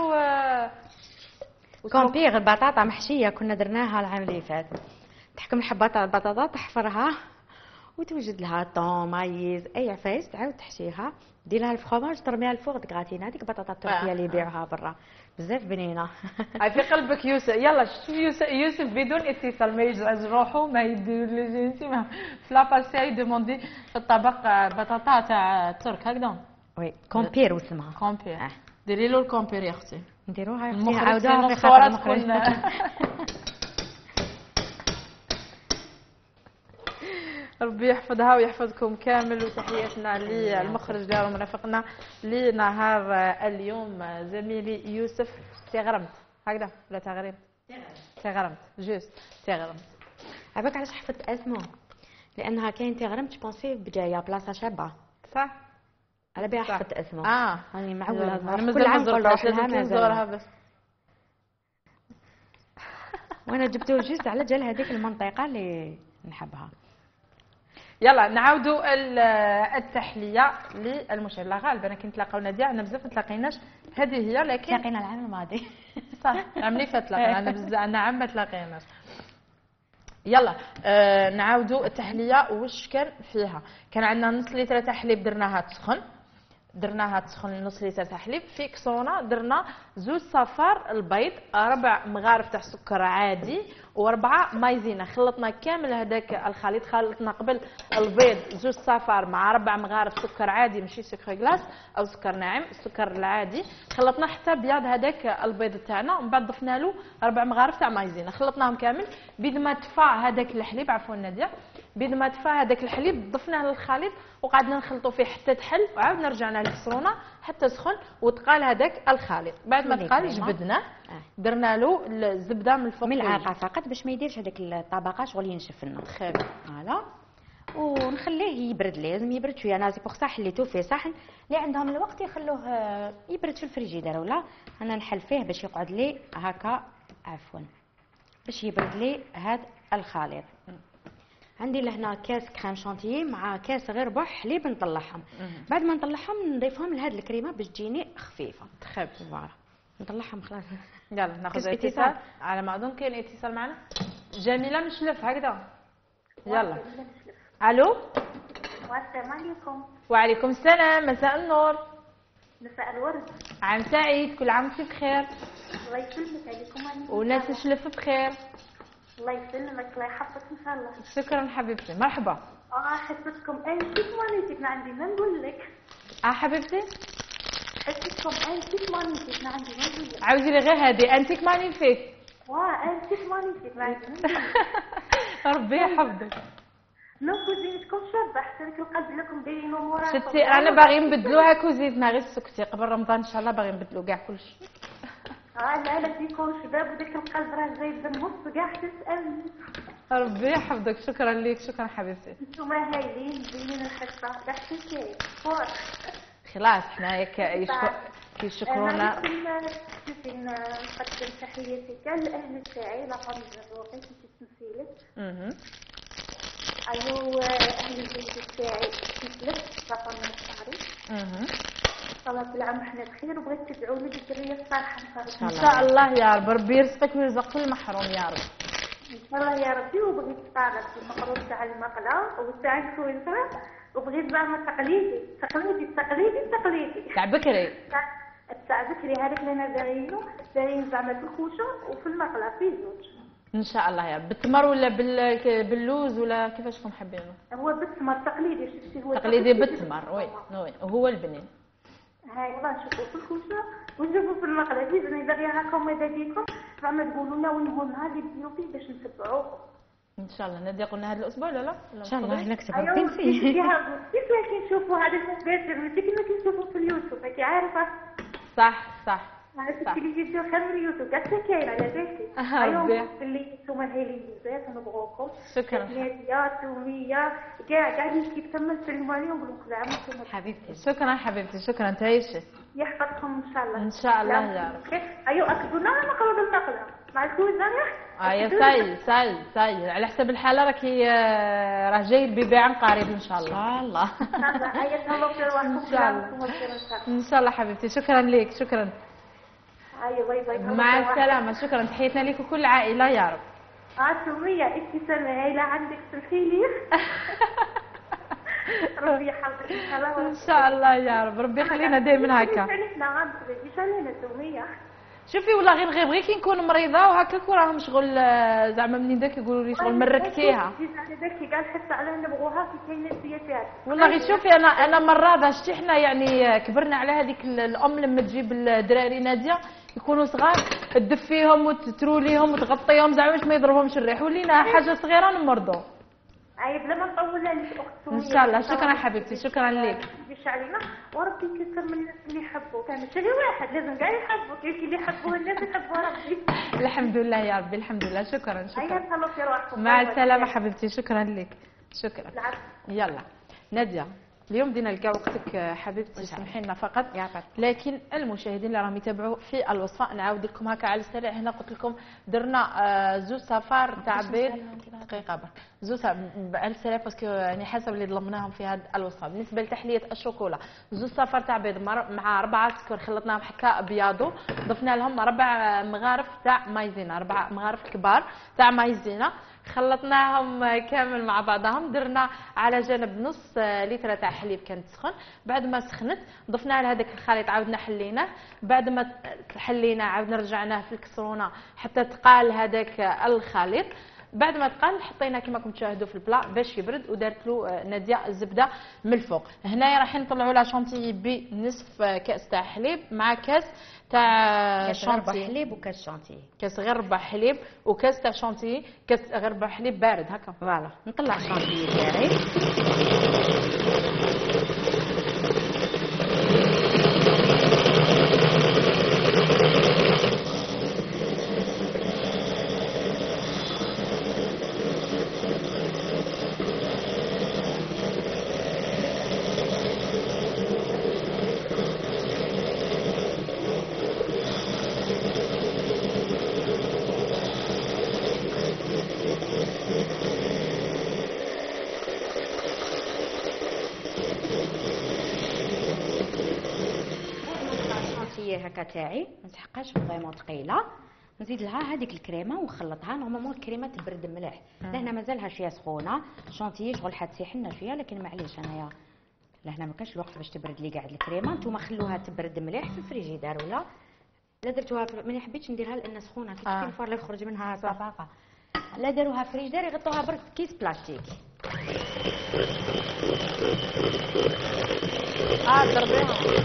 كومبيغ البطاطا محشيه كنا درناها العام اللي فات. تحكم الحبات تاع البطاطا تحفرها وتوجد لها طون مايز اي عفايس تعاود تحشيها دير لها الفخوماج ترميها الفوق تكراتين. هذيك البطاطا التركيه اللي يبيعوها برا بزاف بنينه. هاي في قلبك يوسف. يلا شوف يوسف بدون اتصال ما يجعز روحه ما يدير لي جنسي في لاباس تاعي دوموندي الطبق بطاطا تاع الترك هكذا. وي كومبير واسمها كومبير. ديري له الكومبير يا اختي. نديروها يا اختي نعاودوها في خاطر المخرج. ربي يحفظها ويحفظكم كامل. وتحياتنا للمخرج ديالو مرافقنا لنهار اليوم زميلي يوسف تغرمت هكذا ولا تغرمت؟ تغرمت جوست تغرمت. عباك علاش حفظت اسمه؟ لانها كاين تغرمت جوبونسي بجايه بلاصه شابه صح؟ على بها حفظت اسمه. راني معوله كل عام نقول لها مازال بس وانا جبته جوست على جال هذيك المنطقه اللي نحبها. يلا نعاودوا التحليه للمشاهد. لا غالبا انا كنت تلاقاو ناديه، انا بزاف ما تلاقيناش، هذه هي. لكن تلاقينا العام الماضي. صح، العام اللي فات تلاقينا، انا بزاف انا عام ما تلاقيناش. يلا نعاودوا التحليه واش كان فيها. كان عندنا نص لتر تاع حليب درناها تسخن نص لتر تاع حليب. في كسونه درنا 2 صفار البيض، 4 مغارف تاع سكر عادي، و4 مايزينا. خلطنا كامل هذاك الخليط، خلطنا قبل البيض 2 صفار مع 4 مغارف سكر عادي، ماشي سكر كلاص او سكر ناعم، السكر العادي. خلطنا حتى بياض هذاك البيض تاعنا، ومن بعد ضفنا له 4 مغارف تاع مايزينا. خلطناهم كامل بيد ما تفا هذاك الحليب، عفوا ناديه، بيد ما تفا هذاك الحليب ضفناه للخليط وقعدنا نخلطوا فيه حتى تحل، وعاودنا رجعنا للكسرونه حتى سخن وتقال هذاك الخليط. بعد ما تقال جبدناه، درنا له الزبده من الفوق ملعقه فقط باش ما يديرش هذيك الطبقه شغل ينشف لنا. خير فوالا، ونخليه يبرد. لازم يبرد شويه. انا سي بوغ صح حليته في صحن. اللي عندهم الوقت يخلوه يبرد في الفريجيدير، ولا انا نحل فيه باش يقعد لي هكا، عفوا باش يبرد لي هذا الخليط. عندي لهنا كاس كريم شانتيي مع كاس غير بح حليب نطلعهم. بعد ما نطلعهم نضيفهم لهاد الكريمه باش تجيني خفيفه. تخيب فوالا نطلعهم خلاص. يلا ناخذ اتصال. على ما اظن كاين اتصال معنا. جميله مشلف هكذا. يلا الو. السلام عليكم. وعليكم السلام، مساء النور. مساء الورد. عام سعيد، كل عام وانتم بخير. الله يسلمك. عليكم والناس تشلف بخير. الله يسلمك، الله يحفظك ان شاء الله. شكرا حبيبتي، مرحبا. حسيتكم انتيك مانيتك، ما عندي ما نقول لك. حبيبتي حسيتكم انتيك مانيتك، ما عندي ما نقول لك. عاوزي لي غير هذه انتيك مانيفيك. انتيك مانيتك، ما عندي ما نقول لك. ربي يحفظك. نو كوزينتكم شابه، حتى لك القلب لكم دايرين امورات. شتي انا باغي نبدلوها كوزيتنا، غير سكتي قبل رمضان ان شاء الله باغي نبدلو كاع كلشي. لا فيكم شباب وداك القلب راه زايد بالنص كاع تسالني. ربي يحفظك، شكرا ليك، شكرا حبيبتي. نتوما هايلين زينين الحصه، ضحكتي كاين خلاص حنا كيشكرونا. شوفي نقدم تحياتي كاع لاهل تاعي، لا فامي الزروقي كنتي تمثيلك. ايوا اهل البيت تاعي مثلك، لا فامي الصغري. الله كل عام وحنا بخير، وبغيت تدعوا لي بالذريه الصالحه ان شاء الله يا رب. ربي يرزقك ويرزق كل محروم يا رب ان شاء الله يا ربي. وبغيت طالب المقروض تاع المقله وتاع الكويسه، وبغيت زعما تقليدي تاع بكري. تاع بكري هذاك اللي انا دايرين زعما في الخوشه وفي المقله في زوج. ان شاء الله يا رب. بالتمر ولا باللوز ولا كيفاشكم حابينه؟ هو بالتمر تقليدي. شفتي هو تقليدي بالتمر. وي وهو البنين. هاي والله نشوفوا في الخوشه ونشوفوا في المقله. باذن الله غير هاكم ماذا بيكم زعما تقولوا لنا وين هو النهار اللي تديروا فيه باش نتبعوكم ان شاء الله. ناديه قلنا هذا الاسبوع لا ان شاء الله نكتب رابطين فيه. كيف كنشوفوا هذا المباشر ماشي كيما كنشوفوا في اليوتيوب، راكي عارفه. صح التلفزيون خير من اليوتيوب، كاع كاين على بالك. ربي اللي نتوما هايلين بزاف ونبغوكم. شكرا. ناديه توميه كاع اللي كيتم نسلموا عليهم ونقول لكم العام وانتم حبيبتي. شكرا حبيبتي، شكرا تعيشي. يحفظكم ان شاء الله. ان شاء الله يا رب. اكلنا مقروض النقله مع الكوزه يا ساي على حسب الحاله راه جاي البيبي عن قريب ان شاء الله. الله ان شاء الله ان شاء الله حبيبتي. شكرا لك، شكرا. باي باي. مع السلامه. شكرا، تحياتنا لك وكل العائله يا رب. توميه ابتسامه هايله عندك في الخيليخ. ربي يحفظك ان شاء الله. ان شاء الله يا رب. ربي يخلينا دائما هكا. شوفي والله غير كي نكون مريضه وهكاك وراه شغل زعما منين داك يقولوا لي شغل مركتيها. داكي كاع الحصه على نبغوها في كاينه فيها. والله غير شوفي انا مرات شتي حنا يعني كبرنا على هذيك الام لما تجيب الدراري ناديه يكونوا صغار تدفيهم وتتروليهم وتغطيهم زعما باش ما يضربهمش الريح، ولينا حاجه صغيره نمرضوا. بلا ما نطول عليك اختي. ان شاء الله. شكرا حبيبتي، شكرا لك. باش علينا وربي يكثر من الناس اللي يحبوك، ماشي غير واحد لازم كاع يحبوك، كاين اللي يحبوه الناس يحبوها ربي. الحمد لله يا ربي، الحمد لله. شكرا تهلاو في روحكم. مع السلامه حبيبتي، شكرا لك. شكرا. يلا ناديه اليوم دينا لكاع وقتك حبيبتي، سمحي لنا فقط، لكن المشاهدين اللي راهم يتابعوا في الوصفه نعاود لكم هكا على السريع. هنا قلت لكم درنا زوج صفار تاع بيض، دقيقه برك، زوج على السريع باسكو يعني حسب اللي ظلمناهم في هذه الوصفه. بالنسبه لتحليه الشوكولا، زوج صفار تاع بيض مع 4 سكر خلطناهم حكا بياضو، ضفنا لهم 4 مغارف تاع مايزينا، 4 مغارف كبار تاع مايزينا، خلطناهم كامل مع بعضهم. درنا على جنب نص لتر تاع حليب كانت سخن، بعد ما سخنت ضفنا لهذاك الخليط، عاودنا حليناه، بعد ما حليناه عاودنا رجعناه في الكسرونه حتى تقال هذاك الخليط. بعد ما تقال حطينا كما راكم تشاهدوا في البلا باش يبرد، ودارت له ناديه الزبده من الفوق. هنايا راح نطلعوا لا شونتيي بنصف كاس تاع حليب مع كاس تاع شونتيي، حليب وكاس شونتيي، كاس غير ربع حليب وكاس تاع شونتيي، كاس غير ربع حليب بارد هكا. فوالا نطلع الشونتيي تاعي. هكا تاعي ما تحقاش فريمون ثقيله، نزيد لها هذيك الكريمه ونخلطها. نورمالمون الكريمه تبرد مليح، لهنا مازالها شويه سخونه، شونتيي شغل حتسيح لنا شويه، لكن معليش انايا لهنا ما كانش الوقت باش تبرد لي قاعد الكريمه. نتوما خلوها تبرد مليح في الفريجيدار، ولا لا درتوها ما حبيتش نديرها لان سخونه كي تشوفي الفار لا يخرج منها طبقه، لا داروها فريجيدار يغطوها برك كيس بلاستيك. ضربيها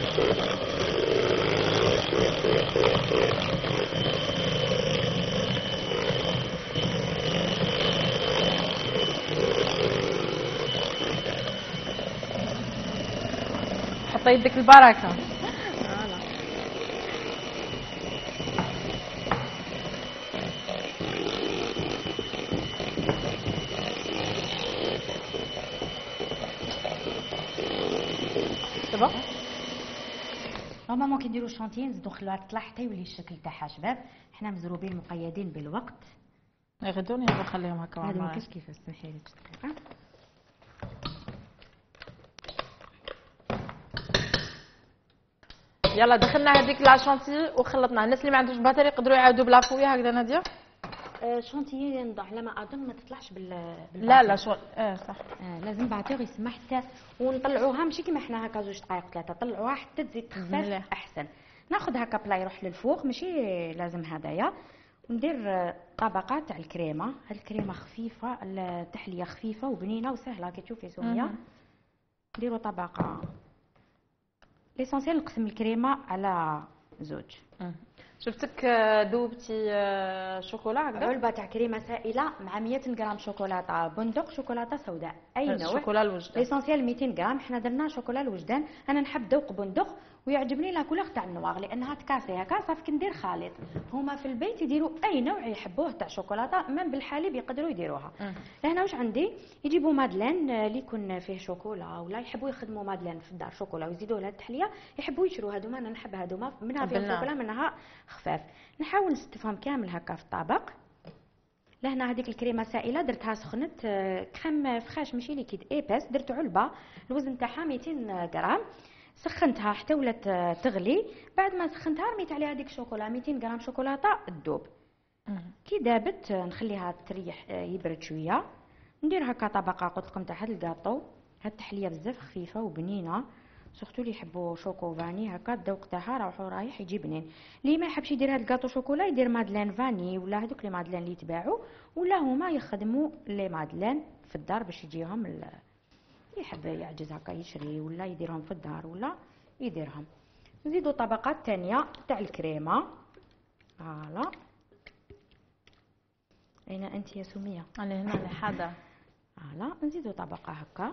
حطي يدك البركه. صبا نورمالمون كي نديرو الشونتيي نزيدو نخلوها تطلع حتى يولي الشكل تاعها شباب. حنا مزروبين مقيدين بالوقت، يغدوني نخليهم هكا هذا ما كاش كيفاش. سمحي لي دقيقه. يلا دخلنا هذيك لا شونتيي وخلطناها. الناس اللي ما عندوش باتري يقدروا يعاودوا بلا فويه هكذا. ناديه شونتيي نضع على ما اظن ما تطلعش لا شغل صح. لازم باتور يسمح حتى ونطلعوها ماشي كيما حنا هكا 2 دقائق 3، طلعوها حتى تزيد تخفف احسن. ناخذ هكا بلا يروح للفوق ماشي لازم هدايا. وندير طبقه تاع الكريمه، هاد الكريمه خفيفه، التحليه خفيفه وبنينه وسهله كي تشوفي سميه. نديروا طبقه ليسونسيال، نقسم الكريمه على 2. شفتك ذوبتي شوكولا هكذا، علبه تاع كريمه سائله مع 100 غرام شوكولاته بندق، شوكولاته سوداء اي نوع، شوكولا الوجدان ليسونسيال 200 غرام. حنا درنا شوكولا الوجدان، انا نحب ذوق بندق ويعجبني لا كولور تاع النواغ لانها تكاسي هكا صافي ندير خليط. هما في البيت يديروا اي نوع يحبوه تاع شوكولاته، من بالحليب يقدروا يديروها. هنا واش عندي، يجيبوا مادلين اللي يكون فيه شوكولا، ولا يحبوا يخدموا مادلين في الدار شوكولا ويزيدوا لها التحليه، يحبوا يشروا هذوما. انا نحب هذوما منها فيهم شوكولا منها خفاف. نحاول نستفهم كامل هكا في الطبق. لهنا هذيك الكريمه سائله درتها سخنت، كريم فخاش ماشي ليكيد ايباس، درت علبه الوزن تاعها 200 غرام، سخنتها حتى ولات تغلي. بعد ما سخنتها رميت عليها هذيك الشوكولا 200 غرام شوكولاته تذوب. كي دابت نخليها تريح يبرد شويه. ندير هكا طبقه قلت لكم تاع هذا الكاطو. هاد التحليه بزاف خفيفه وبنينه، سورتو اللي يحبوا شوكو فاني هكا الذوق تاعها راهو رايح يجي بنين. اللي ما يحبش يدير هاد الكاطو شوكولا يدير مادلين فاني ولا هذوك لي مادلين اللي يتباعوا، ولا هما يخدموا لي مادلين في الدار باش يجيهم يحب يعجز هكا يشري ولا يديرهم في الدار ولا يديرهم. نزيدوا طبقات ثانيه تاع الكريمه. فوالا اين انت يا سميه؟ انا هنا اللي حاضر. فوالا نزيدوا طبقه هكا.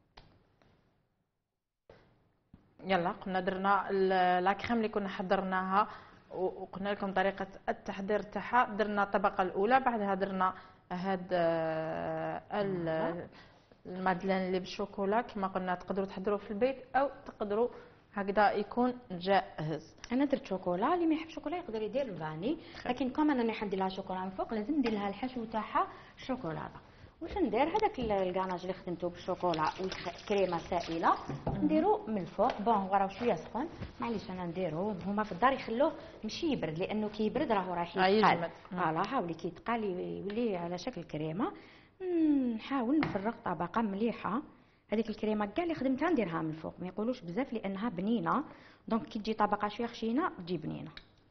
يلا قلنا درنا لا كريم اللي كنا حضرناها وقلنا لكم طريقه التحضير تاعها. درنا الطبقه الاولى، بعدها درنا هاد المادلين اللي بالشوكولا كما قلنا تقدروا تحضروه في البيت او تقدروا هكذا يكون جاهز. انا درت شوكولا، اللي ما يحب شوكولا يقدر يدير الفاني، لكن كما انا حندير لها شوكولا من فوق لازم ندير لها الحشو تاعها الشوكولاته. واش ندير هذاك الكاناج اللي خدمته بالشوكولا والكريمه سائله نديرو من الفوق. بون هو راه شويه سخون معليش انا نديرو، هما في الدار يخلوه ماشي يبرد لانه كي يبرد راهو رايح يتقال. فوالا حاولي كي يتقال يولي على شكل كريمه. نحاول نفرغ طبقه مليحه. هذيك الكريمه كاع اللي خدمتها نديرها من الفوق، ما يقولوش بزاف لانها بنينه، دونك كي تجي طبقه شويه خشينه تجي بنينه.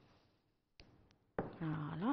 فوالا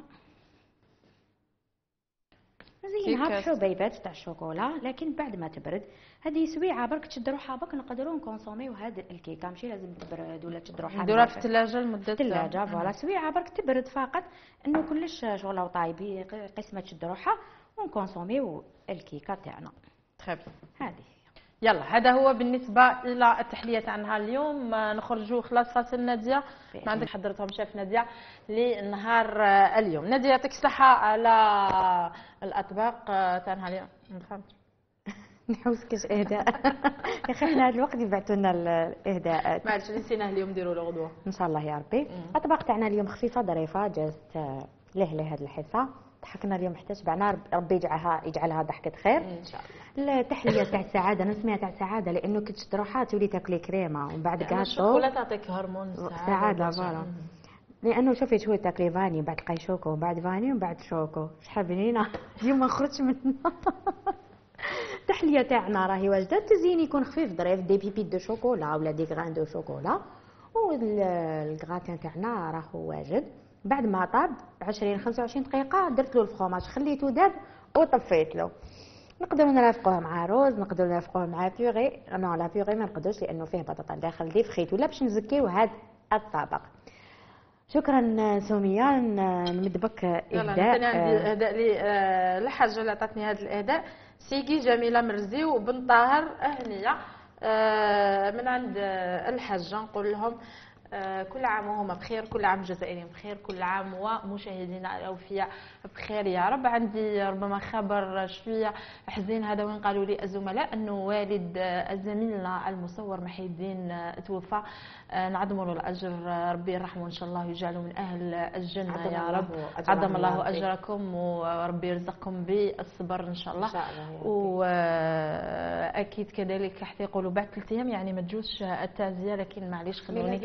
زينها بحبيبات تاع الشوكولا، لكن بعد ما تبرد هذه سويعه برك تشد روحها برك نقدروا نكونسوميو هذا الكيكه، ماشي لازم تبرد ولا تشد روحها. نديروها في الثلاجه لمده الثلاجه. فوالا سويعه برك تبرد فقط انه كلش شغله وطايبي قسمه تشد روحها ونكونسوميو الكيكه تاعنا. تخيب هذه يلا. هذا هو بالنسبه الى التحليه تاع نهار اليوم. نخرجوا خلاص فاصل ناديه، ما عندك حضرتهم شاف ناديه لنهار اليوم. ناديه يعطيك الصحه على الاطباق تاع نهار اليوم. ما فهمتش نحوسكش اهداء يا اخي حنا هذا الوقت يبعثوا لنا الاهداءات. معليش نسيناه اليوم نديروا له غدوه ان شاء الله يا ربي. الاطباق تاعنا اليوم خفيفه ظريفه، جازت لهله هذه الحصه. ضحكنا اليوم حتى شبعنا، ربي يجعلها ضحكه خير ان شاء الله. التحليه تاع السعاده انا نسميها تاع السعاده لانه كي تشد روحها تولي تاكلي كريمه ومن بعد كاطو الشوكولا تعطيك هرمون السعاده. فوالا لانه شوفي شويه تاكلي فاني وبعد تلقاي شوكو وبعد فاني وبعد شوكو، شحال بنينه اليوم ما نخرجش منها. التحليه تاعنا راهي واجده، التزيين يكون خفيف ظريف، دي بيبي دو شوكولا ولا دي غران دو شوكولا، والغراتان تاعنا راهو واجد. بعد ما طاب 20 25 دقيقه درت له الفرomاج، خليته داب وطفيت له. نقدروا نرافقوه مع روز، نقدروا نرافقوه مع بيغي. نو لا بيغي ما نقدرش لانه فيه بطاطا داخل دي فخيت، ولا باش نزكيو هذا الطبق. شكرا سميه. نمد بك اهداء. انا عندي اهداء للحاجه اللي عطاتني هذا الاهداء، سيكي جميله مرزي وبن طاهر هنيه من عند الحاجه. نقول لهم كل عام وهم بخير، كل عام الجزائريين بخير، كل عام ومشاهدينا الاوفياء بخير يا رب. عندي ربما خبر شويه حزين، هذا وين قالوا لي الزملاء انه والد زميلنا المصور محي الدين توفى. نعظموا له الاجر، ربي يرحمه ان شاء الله ويجعله من اهل الجنه يا رب. عظم الله اجركم وربي يرزقكم بالصبر ان شاء الله. واكيد كذلك حتى يقولوا بعد 3 ايام يعني ما تجوش التعزيه، لكن معليش خلوني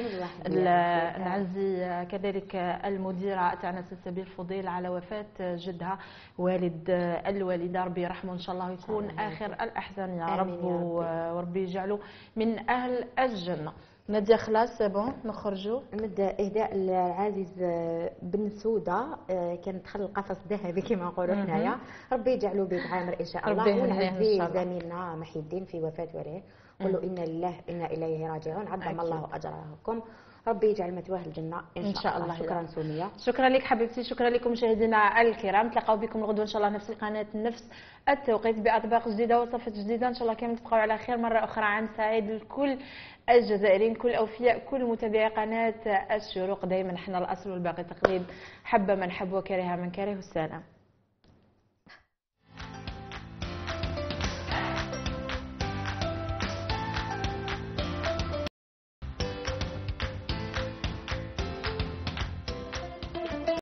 نعزي كذلك المديره تاعنا سلسبيل فضيل على وفاه جدها والد الوالده، ربي يرحمه ان شاء الله ويكون اخر الاحزان يا رب، وربي يجعله من اهل الجنه. ناديه خلاص بون نخرجوا. نمد اهداء العزيز بن سوده، كان دخل القفص الذهبي كما نقولوا حنايا، ربي يجعله بيت عامر ان شاء الله. ونعزي زميلنا محي الدين في وفاه والده، قولوا انا لله انا اليه راجعون. عظم الله اجركم، ربي يجعل مثواه الجنه ان شاء الله. شكرا سميه. شكرا لك حبيبتي، شكرا لكم مشاهدينا الكرام. تلقاو بكم الغدوه ان شاء الله نفس القناه نفس التوقيت باطباق جديده وصفات جديده ان شاء الله. كامل تبقاو على خير. مره اخرى عام سعيد لكل الجزائريين، كل الاوفياء، كل متابعي قناه الشروق. دائما احنا الاصل والباقي تقليد، حب من حب وكره من كره. والسلام.